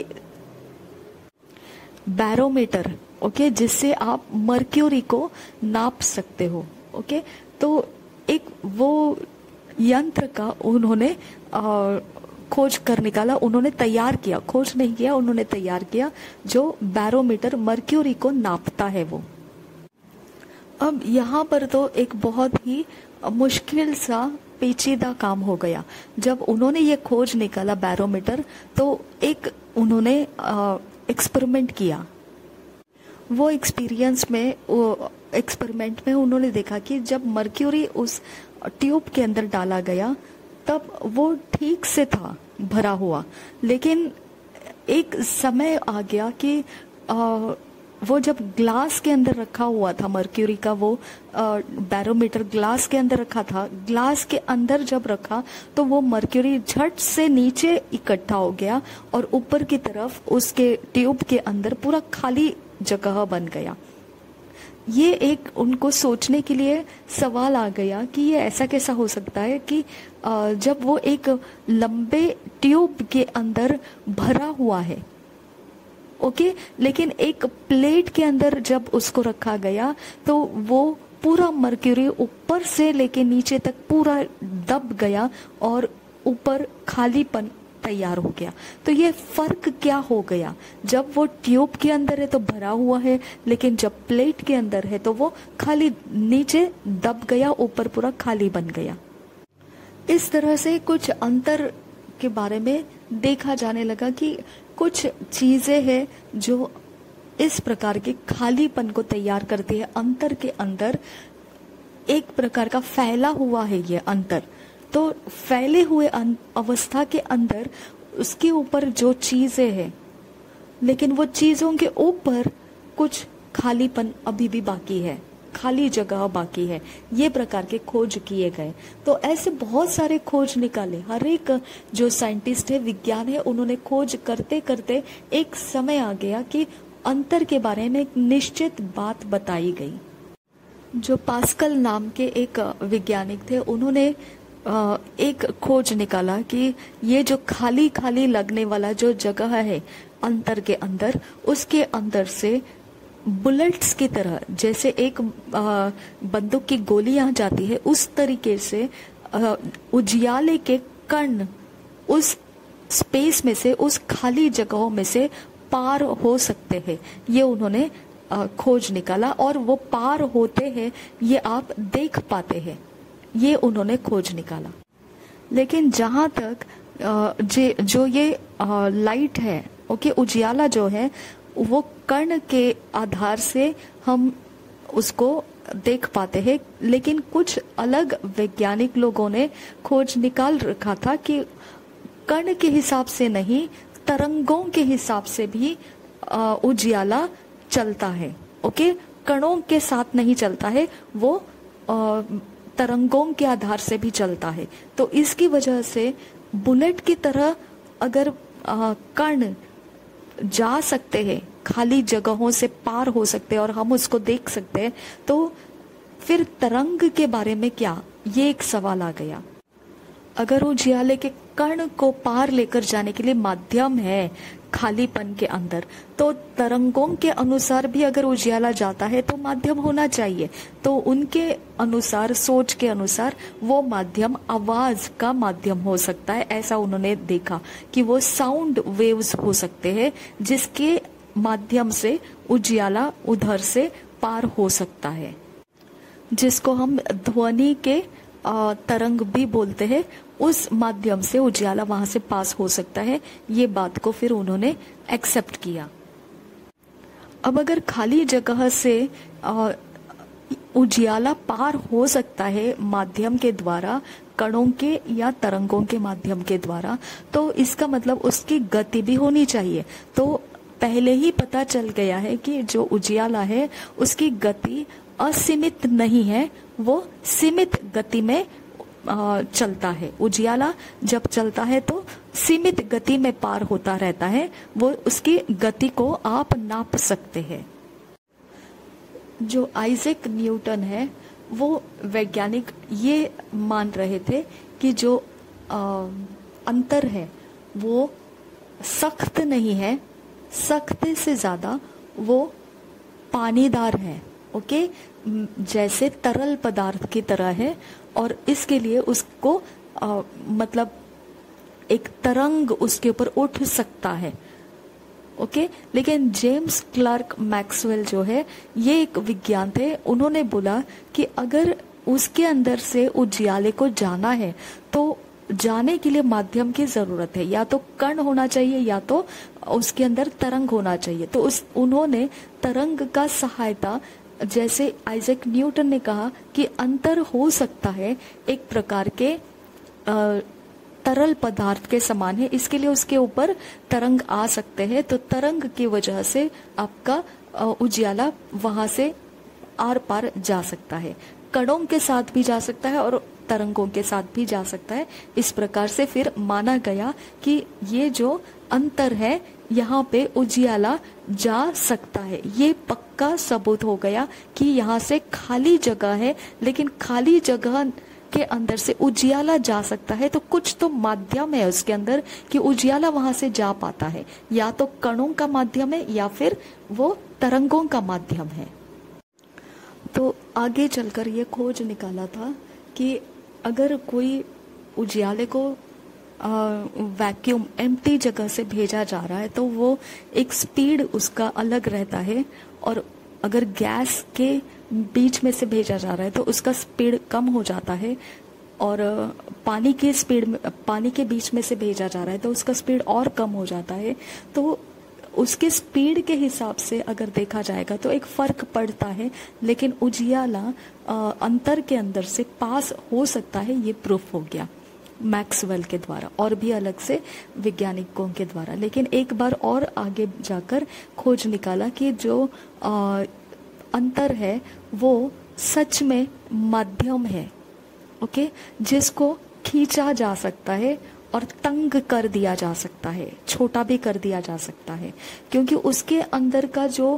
बैरोमीटर, ओके, जिससे आप मर्क्यूरी को नाप सकते हो, ओके। तो एक वो यंत्र का उन्होंने आ, खोज कर निकाला, उन्होंने तैयार किया, खोज नहीं किया, उन्होंने तैयार किया, जो बैरोमीटर मर्क्यूरी को नापता है वो। अब यहाँ पर तो एक बहुत ही मुश्किल सा पेचीदा काम हो गया। जब उन्होंने ये खोज निकाला बैरोमीटर, तो एक उन्होंने एक्सपेरिमेंट किया। वो एक्सपीरियंस में वो एक्सपेरिमेंट में उन्होंने देखा कि जब मर्क्यूरी उस ट्यूब के अंदर डाला गया तब वो ठीक से था भरा हुआ, लेकिन एक समय आ गया कि आ, वो जब ग्लास के अंदर रखा हुआ था मर्क्यूरी का, वो बैरोमीटर ग्लास के अंदर रखा था, ग्लास के अंदर जब रखा तो वो मर्क्यूरी झट से नीचे इकट्ठा हो गया और ऊपर की तरफ उसके ट्यूब के अंदर पूरा खाली जगह बन गया। ये एक उनको सोचने के लिए सवाल आ गया कि ये ऐसा कैसा हो सकता है कि जब वो एक लंबे ट्यूब के अंदर भरा हुआ है, ओके, लेकिन एक प्लेट के अंदर जब उसको रखा गया तो वो पूरा मर्क्यूरी ऊपर से लेके नीचे तक पूरा दब गया और ऊपर खालीपन तैयार हो गया। तो ये फर्क क्या हो गया? जब वो ट्यूब के अंदर है तो भरा हुआ है, लेकिन जब प्लेट के अंदर है तो वो खाली नीचे दब गया, ऊपर पूरा खाली बन गया। इस तरह से कुछ अंतर के बारे में देखा जाने लगा कि कुछ चीजें हैं जो इस प्रकार के खालीपन को तैयार करती है। अंतर के अंदर एक प्रकार का फैला हुआ है ये अंतर। तो फैले हुए अवस्था के अंदर उसके ऊपर जो चीजें हैं, लेकिन वो चीजों के ऊपर कुछ खालीपन अभी भी बाकी है, खाली जगह बाकी है। ये प्रकार के खोज किए गए। तो ऐसे बहुत सारे खोज निकाले। हर एक जो साइंटिस्ट है, विज्ञान है, उन्होंने खोज करते करते एक समय आ गया कि अंतर के बारे में एक निश्चित बात बताई गई। जो पास्कल नाम के एक वैज्ञानिक थे, उन्होंने एक खोज निकाला कि ये जो खाली खाली लगने वाला जो जगह है अंतर के अंदर, उसके अंदर से बुलेट्स की तरह, जैसे एक बंदूक की गोली यहाँ जाती है, उस तरीके से उजियाले के कण उस स्पेस में से, उस खाली जगहों में से पार हो सकते हैं। ये उन्होंने खोज निकाला और वो पार होते हैं, ये आप देख पाते हैं। ये उन्होंने खोज निकाला। लेकिन जहां तक जे, जो ये लाइट है, ओके, उजियाला जो है, वो कण के आधार से हम उसको देख पाते हैं। लेकिन कुछ अलग वैज्ञानिक लोगों ने खोज निकाल रखा था कि कण के हिसाब से नहीं, तरंगों के हिसाब से भी उजियाला चलता है। ओके, कणों के साथ नहीं चलता है, वो आ, तरंगों के आधार से भी चलता है। तो इसकी वजह से बुलेट की तरह अगर कण जा सकते हैं, खाली जगहों से पार हो सकते हैं और हम उसको देख सकते हैं, तो फिर तरंग के बारे में क्या, ये एक सवाल आ गया। अगर उजियाले के कण को पार लेकर जाने के लिए माध्यम है खालीपन के अंदर, तो तरंगों के अनुसार भी अगर उजियाला जाता है तो माध्यम होना चाहिए। तो उनके अनुसार, सोच के अनुसार, वो माध्यम आवाज का माध्यम हो सकता है। ऐसा उन्होंने देखा कि वो साउंड वेव्स हो सकते हैं, जिसके माध्यम से उजियाला उधर से पार हो सकता है, जिसको हम ध्वनि के तरंग भी बोलते हैं। उस माध्यम से उजियाला वहां से पास हो सकता है। ये बात को फिर उन्होंने एक्सेप्ट किया। अब अगर खाली जगह से उजियाला पार हो सकता है माध्यम के द्वारा, कणों के या तरंगों के माध्यम के द्वारा, तो इसका मतलब उसकी गति भी होनी चाहिए। तो पहले ही पता चल गया है कि जो उजियाला है उसकी गति असीमित नहीं है, वो सीमित गति में आ, चलता है। उजियाला जब चलता है तो सीमित गति में पार होता रहता है। वो उसकी गति को आप नाप सकते हैं। जो आइजैक न्यूटन है, वो वैज्ञानिक ये मान रहे थे कि जो आ, अंतर है वो सख्त नहीं है, सख्त से ज्यादा वो पानीदार है। ओके, जैसे तरल पदार्थ की तरह है और इसके लिए उसको आ, मतलब एक तरंग उसके ऊपर उठ सकता है। Okay okay? लेकिन जेम्स क्लर्क मैक्सवेल जो है ये एक विज्ञान थे, उन्होंने बोला कि अगर उसके अंदर से उजियाले को जाना है तो जाने के लिए माध्यम की जरूरत है, या तो कण होना चाहिए या तो उसके अंदर तरंग होना चाहिए। तो उस उन्होंने तरंग का सहायता, जैसे आइजैक न्यूटन ने कहा कि अंतर हो सकता है एक प्रकार के आ, तरल पदार्थ के समान है, इसके लिए उसके ऊपर तरंग आ सकते हैं, तो तरंग की वजह से आपका उजियाला वहां से आर पार जा सकता है। कणों के साथ भी जा सकता है और तरंगों के साथ भी जा सकता है। इस प्रकार से फिर माना गया कि ये जो अंतर है यहाँ पे उजियाला जा सकता है। ये पक्का सबूत हो गया कि यहाँ से खाली जगह है, लेकिन खाली जगह के अंदर से उजियाला जा सकता है, तो कुछ तो माध्यम है उसके अंदर कि उजियाला वहां से जा पाता है, या तो कणों का माध्यम है या फिर वो तरंगों का माध्यम है। तो आगे चलकर ये खोज निकाला था कि अगर कोई उजियाले को वैक्यूम एम्प्टी जगह से भेजा जा रहा है तो वो एक स्पीड उसका अलग रहता है, और अगर गैस के बीच में से भेजा जा रहा है तो उसका स्पीड कम हो जाता है, और पानी की स्पीड में पानी के बीच में से भेजा जा रहा है तो उसका स्पीड और कम हो जाता है। तो उसके स्पीड के हिसाब से अगर देखा जाएगा तो एक फर्क पड़ता है, लेकिन उजियाला अंतर के अंदर से पास हो सकता है, ये प्रूफ हो गया मैक्सवेल के द्वारा और भी अलग से वैज्ञानिकों के द्वारा। लेकिन एक बार और आगे जाकर खोज निकाला कि जो आ, अंतर है वो सच में माध्यम है, ओके, जिसको खींचा जा सकता है और तंग कर दिया जा सकता है, छोटा भी कर दिया जा सकता है, क्योंकि उसके अंदर का जो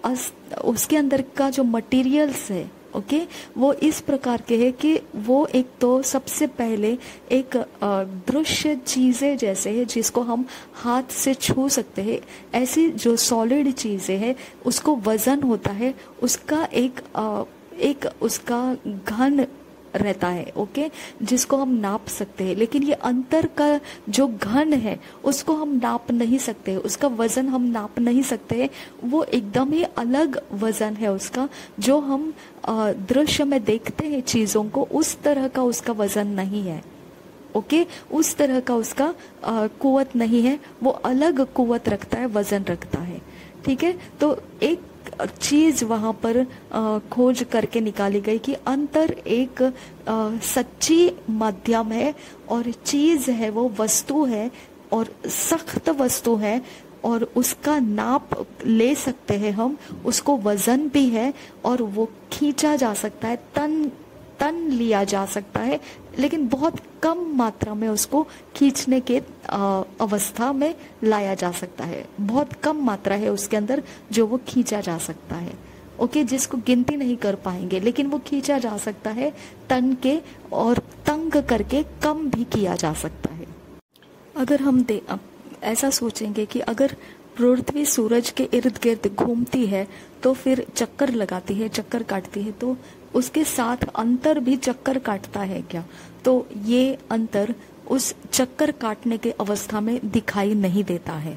उसके अंदर का जो मटेरियल्स है, ओके, वो इस प्रकार के है कि वो एक तो सबसे पहले एक दृश्य चीजें जैसे है जिसको हम हाथ से छू सकते हैं, ऐसी जो सॉलिड चीजें है उसको वजन होता है, उसका एक आ, एक उसका घन रहता है, ओके, जिसको हम नाप सकते हैं। लेकिन ये अंतर का जो घन है उसको हम नाप नहीं सकते, उसका वजन हम नाप नहीं सकते, वो एकदम ही अलग वजन है उसका, जो हम दृश्य में देखते हैं चीजों को उस तरह का उसका वजन नहीं है, ओके, उस तरह का उसका कुवत नहीं है, वो अलग कुवत रखता है, वजन रखता है, ठीक है। तो एक चीज वहां पर आ, खोज करके निकाली गई कि अंतर एक आ, सच्ची माध्यम है, और चीज है वो वस्तु है और सख्त वस्तु है, और उसका नाप ले सकते हैं हम, उसको वजन भी है और वो खींचा जा सकता है, तन तन लिया जा सकता है, लेकिन बहुत कम मात्रा में उसको खींचने के अवस्था में लाया जा सकता है। बहुत कम मात्रा है उसके अंदर जो वो खींचा जा सकता है, ओके, जिसको गिनती नहीं कर पाएंगे, लेकिन वो खींचा जा सकता है तन के, और तंग करके कम भी किया जा सकता है। अगर हम दे ऐसा सोचेंगे कि अगर पृथ्वी सूरज के इर्द गिर्द घूमती है तो फिर चक्कर लगाती है, चक्कर काटती है, तो उसके साथ अंतर भी चक्कर काटता है क्या? तो ये अंतर उस चक्कर काटने के अवस्था में दिखाई नहीं देता है।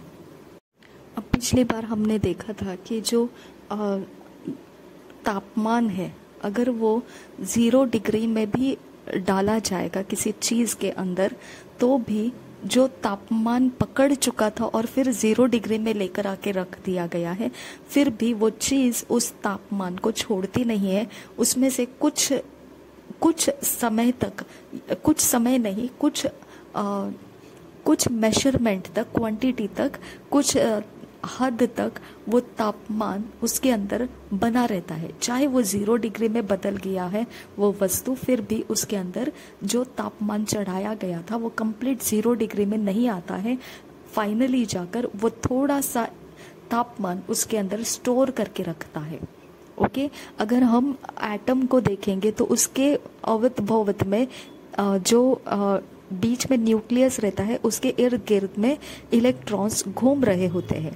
अब पिछली बार हमने देखा था कि जो तापमान है, अगर वो जीरो डिग्री में भी डाला जाएगा किसी चीज के अंदर, तो भी जो तापमान पकड़ चुका था और फिर जीरो डिग्री में लेकर आके रख दिया गया है, फिर भी वो चीज उस तापमान को छोड़ती नहीं है, उसमें से कुछ कुछ समय तक, कुछ समय नहीं, कुछ आ, कुछ मेजरमेंट तक, क्वांटिटी तक, कुछ आ, हद तक वो तापमान उसके अंदर बना रहता है। चाहे वो जीरो डिग्री में बदल गया है वो वस्तु, फिर भी उसके अंदर जो तापमान चढ़ाया गया था वो कंप्लीट जीरो डिग्री में नहीं आता है। फाइनली जाकर वो थोड़ा सा तापमान उसके अंदर स्टोर करके रखता है, ओके। अगर हम एटम को देखेंगे तो उसके अवत भवत में जो बीच में न्यूक्लियस रहता है, उसके इर्द गिर्द में इलेक्ट्रॉन्स घूम रहे होते हैं,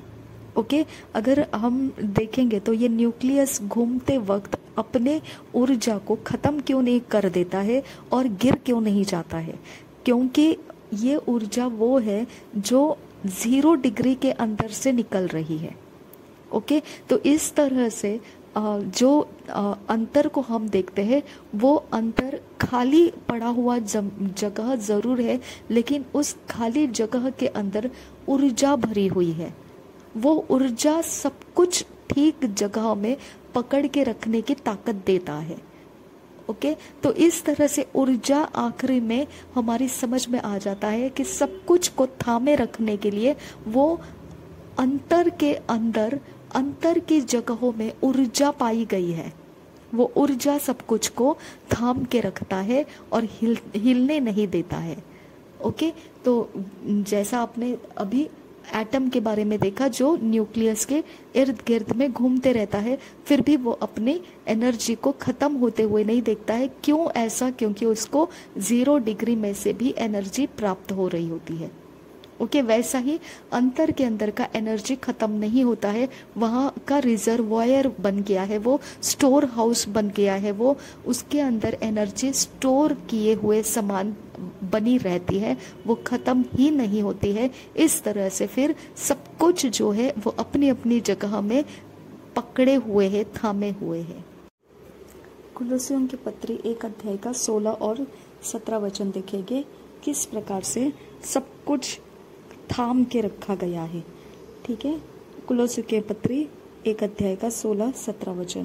ओके अगर हम देखेंगे तो ये न्यूक्लियस घूमते वक्त अपने ऊर्जा को खत्म क्यों नहीं कर देता है और गिर क्यों नहीं जाता है, क्योंकि ये ऊर्जा वो है जो जीरो डिग्री के अंदर से निकल रही है। ओके तो इस तरह से जो अंतर को हम देखते हैं वो अंतर खाली पड़ा हुआ जगह जरूर है, लेकिन उस खाली जगह के अंदर ऊर्जा भरी हुई है। वो ऊर्जा सब कुछ ठीक जगह में पकड़ के रखने की ताकत देता है। ओके तो इस तरह से ऊर्जा आखिरी में हमारी समझ में आ जाता है कि सब कुछ को थामे रखने के लिए वो अंतर के अंदर अंतर की जगहों में ऊर्जा पाई गई है। वो ऊर्जा सब कुछ को थाम के रखता है और हिल हिलने नहीं देता है। ओके तो जैसा आपने अभी एटम के बारे में देखा जो न्यूक्लियस के इर्द गिर्द में घूमते रहता है, फिर भी वो अपनी एनर्जी को खत्म होते हुए नहीं देखता है। क्यों ऐसा? क्योंकि उसको जीरो डिग्री में से भी एनर्जी प्राप्त हो रही होती है। ओके okay, वैसा ही अंतर के अंदर का एनर्जी खत्म नहीं होता है, वहाँ का रिजर्वायर बन गया है, वो स्टोर हाउस बन गया है, वो उसके अंदर एनर्जी स्टोर किए हुए सामान बनी रहती है, वो खत्म ही नहीं होती है। इस तरह से फिर सब कुछ जो है वो अपनी अपनी जगह में पकड़े हुए है, थामे हुए है। कुलोसियों की पत्री एक अध्याय का सोलह और सत्रह वचन देखेंगे किस प्रकार से सब कुछ थाम के रखा गया है। ठीक है, कुलोसियों की पत्री एक अध्याय का सोलह सत्रह वचन।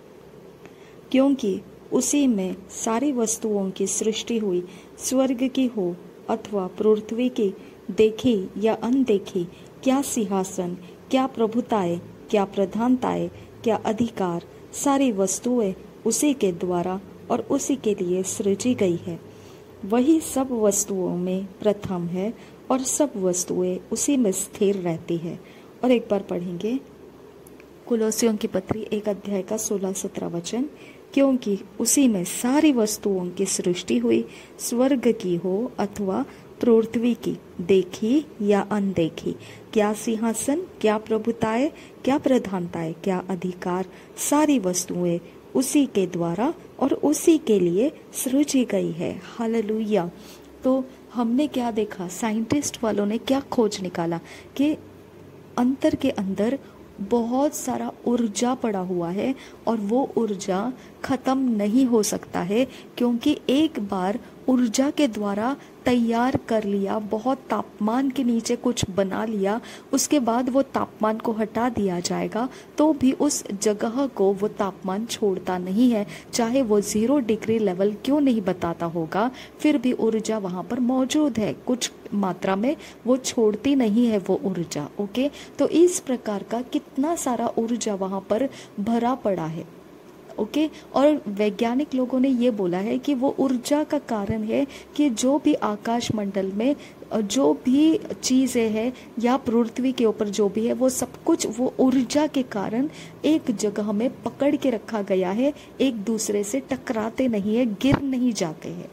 क्योंकि उसी में सारी वस्तुओं की सृष्टि हुई, स्वर्ग की हो अथवा पृथ्वी की, देखी या अनदेखी, क्या सिंहासन, क्या प्रभुताएं, क्या प्रधानताएं, क्या अधिकार, सारी वस्तुएं उसी के द्वारा और उसी के लिए सृजी गई है। वही सब वस्तुओं में प्रथम है और सब वस्तुएं उसी में स्थिर रहती है। और एक बार पढ़ेंगे कुलोसियों की पत्री एक अध्याय का सोलह सत्रह वचन। क्योंकि उसी में सारी वस्तुओं की सृष्टि हुई, स्वर्ग की हो अथवा पृथ्वी की, देखी या अनदेखी, क्या सिंहासन, क्या प्रभुताएं, क्या प्रधानताएं, क्या अधिकार, सारी वस्तुएं उसी के द्वारा और उसी के लिए सृजी गई है। हालेलुया। तो हमने क्या देखा, साइंटिस्ट वालों ने क्या खोज निकाला कि अंतर के अंदर बहुत सारा ऊर्जा पड़ा हुआ है और वो ऊर्जा खत्म नहीं हो सकता है, क्योंकि एक बार ऊर्जा के द्वारा तैयार कर लिया, बहुत तापमान के नीचे कुछ बना लिया, उसके बाद वो तापमान को हटा दिया जाएगा तो भी उस जगह को वो तापमान छोड़ता नहीं है, चाहे वो जीरो डिग्री लेवल क्यों नहीं बताता होगा, फिर भी ऊर्जा वहाँ पर मौजूद है, कुछ मात्रा में वो छोड़ती नहीं है वो ऊर्जा। ओके, तो इस प्रकार का कितना सारा ऊर्जा वहाँ पर भरा पड़ा है। Okay okay? और वैज्ञानिक लोगों ने ये बोला है कि वो ऊर्जा का कारण है कि जो भी आकाश मंडल में जो भी चीज़ें हैं या पृथ्वी के ऊपर जो भी है वो सब कुछ वो ऊर्जा के कारण एक जगह में पकड़ के रखा गया है, एक दूसरे से टकराते नहीं है, गिर नहीं जाते हैं।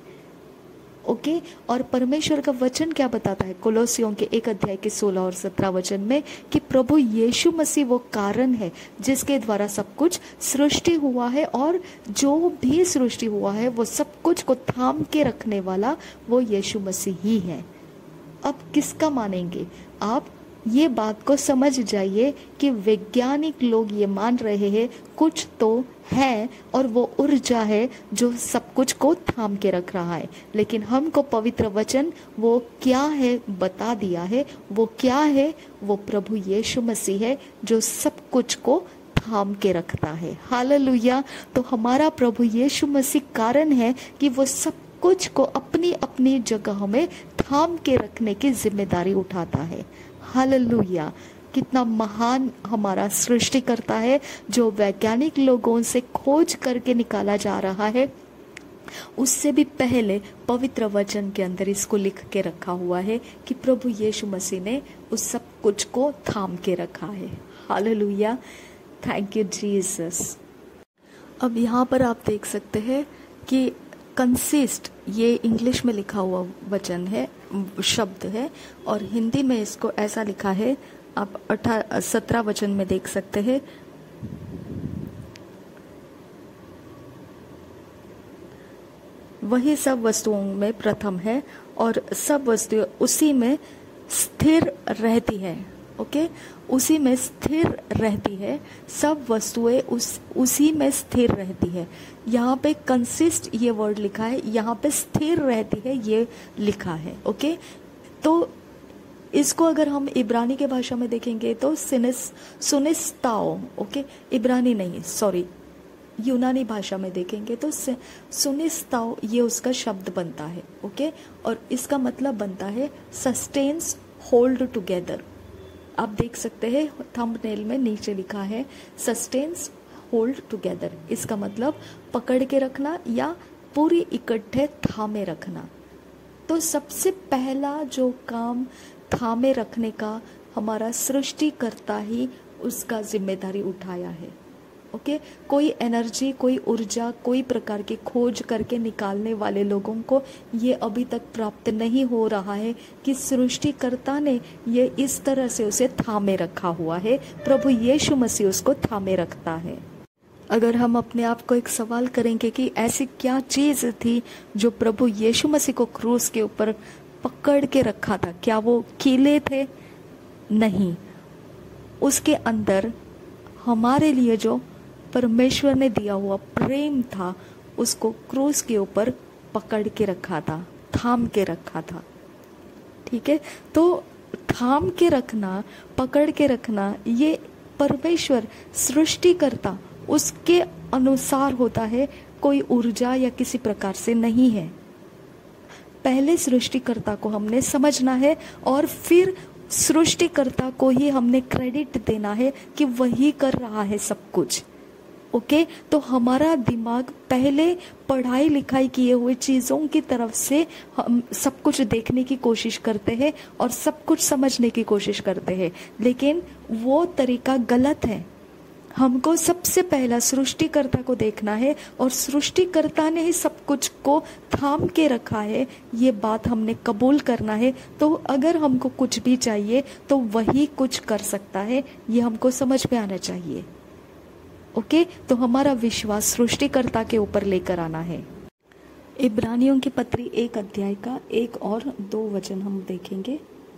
Okay okay? और परमेश्वर का वचन क्या बताता है कुलोसियों के एक अध्याय के सोलह और सत्रह वचन में कि प्रभु यीशु मसीह वो कारण है जिसके द्वारा सब कुछ सृष्टि हुआ है, और जो भी सृष्टि हुआ है वो सब कुछ को थाम के रखने वाला वो यीशु मसीह ही है। अब किसका मानेंगे आप? ये बात को समझ जाइए कि वैज्ञानिक लोग ये मान रहे हैं कुछ तो है और वो ऊर्जा है जो सब कुछ को थाम के रख रहा है, लेकिन हमको पवित्र वचन वो क्या है बता दिया है। वो क्या है? वो प्रभु यीशु मसीह है जो सब कुछ को थाम के रखता है। हालेलुया। तो हमारा प्रभु यीशु मसीह कारण है कि वो सब कुछ को अपनी अपनी जगह में थाम के रखने की जिम्मेदारी उठाता है। हालेलुया। कितना महान हमारा सृष्टि करता है जो वैज्ञानिक लोगों से खोज करके निकाला जा रहा है, उससे भी पहले पवित्र वचन के अंदर इसको लिख के रखा हुआ है कि प्रभु यीशु मसीह ने उस सब कुछ को थाम के रखा है। हालेलुया। Thank you Jesus. अब यहाँ पर आप देख सकते हैं कि कंसिस्ट ये इंग्लिश में लिखा हुआ वचन है, शब्द है, और हिंदी में इसको ऐसा लिखा है आप अठारह सत्रह वचन में देख सकते हैं। वही सब वस्तुओं में प्रथम है और सब वस्तुएं उसी में स्थिर रहती है। ओके, उसी में स्थिर रहती है, सब वस्तुएं उस उसी में स्थिर रहती है। यहाँ पे कंसिस्ट ये वर्ड लिखा है, यहाँ पे स्थिर रहती है ये लिखा है। ओके, तो इसको अगर हम इब्रानी के भाषा में देखेंगे तो सिनिस सुनिस्ताओ, ओके, इब्रानी नहीं, सॉरी, यूनानी भाषा में देखेंगे तो सुनिस्ताओ ये उसका शब्द बनता है। ओके, और इसका मतलब बनता है सस्टेन्स, होल्ड टुगेदर। आप देख सकते हैं थंबनेल में नीचे लिखा है सस्टेन्स, होल्ड टुगेदर। इसका मतलब पकड़ के रखना या पूरी इकट्ठे थामे रखना। तो सबसे पहला जो काम थामे रखने का हमारा सृष्टिकर्ता ही उसका जिम्मेदारी उठाया है। ओके, कोई एनर्जी, कोई ऊर्जा, कोई प्रकार की खोज करके निकालने वाले लोगों को ये अभी तक प्राप्त नहीं हो रहा है कि सृष्टिकर्ता ने ये इस तरह से उसे थामे रखा हुआ है। प्रभु यीशु मसीह उसको थामे रखता है। अगर हम अपने आप को एक सवाल करेंगे कि ऐसी क्या चीज थी जो प्रभु यीशु मसीह को क्रूस के ऊपर पकड़ के रखा था, क्या वो कीले थे? नहीं, उसके अंदर हमारे लिए जो परमेश्वर ने दिया हुआ प्रेम था उसको क्रूस के ऊपर पकड़ के रखा था, थाम के रखा था। ठीक है, तो थाम के रखना, पकड़ के रखना, ये परमेश्वर सृष्टिकर्ता उसके अनुसार होता है, कोई ऊर्जा या किसी प्रकार से नहीं है। पहले सृष्टिकर्ता को हमने समझना है और फिर सृष्टिकर्ता को ही हमने क्रेडिट देना है कि वही कर रहा है सब कुछ। ओके, तो हमारा दिमाग पहले पढ़ाई लिखाई किए हुए चीजों की तरफ से हम सब कुछ देखने की कोशिश करते हैं और सब कुछ समझने की कोशिश करते हैं, लेकिन वो तरीका गलत है। हमको सबसे पहला सृष्टिकर्ता को देखना है और सृष्टिकर्ता ने ही सब कुछ को थाम के रखा है, ये बात हमने कबूल करना है। तो अगर हमको कुछ भी चाहिए तो वही कुछ कर सकता है, ये हमको समझ में आना चाहिए। ओके, तो हमारा विश्वास सृष्टिकर्ता के ऊपर लेकर आना है। इब्रानियों की पत्री एक अध्याय का एक और दो वचन हम देखेंगे।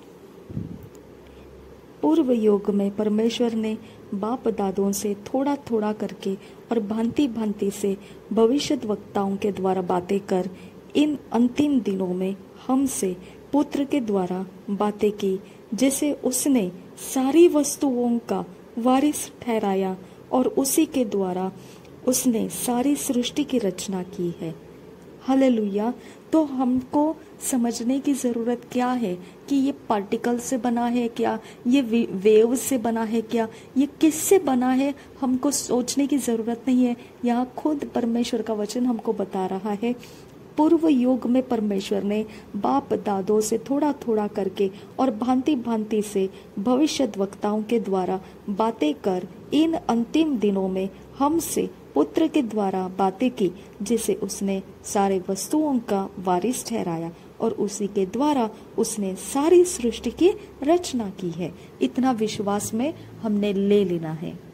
पूर्व युग में परमेश्वर ने बाप दादों से थोड़ा थोड़ा करके और भांति भांति से भविष्यद्वक्ताओं के द्वारा बातें कर इन अंतिम दिनों में हमसे पुत्र के द्वारा बातें की, जिसे उसने सारी वस्तुओं का वारिस ठहराया और उसी के द्वारा उसने सारी सृष्टि की रचना की है। हालेलुया। तो हमको समझने की जरूरत क्या है कि ये पार्टिकल से बना है क्या, ये वेव से बना है क्या, ये किससे बना है, हमको सोचने की जरूरत नहीं है। यहाँ खुद परमेश्वर का वचन हमको बता रहा है, पूर्व युग में परमेश्वर ने बाप दादों से थोड़ा थोड़ा करके और भांति भांति से भविष्यद्वक्ताओं के द्वारा बातें कर इन अंतिम दिनों में हमसे पुत्र के द्वारा बातें की, जिसे उसने सारे वस्तुओं का वारिस ठहराया और उसी के द्वारा उसने सारी सृष्टि की रचना की है। इतना विश्वास में हमने ले लेना है।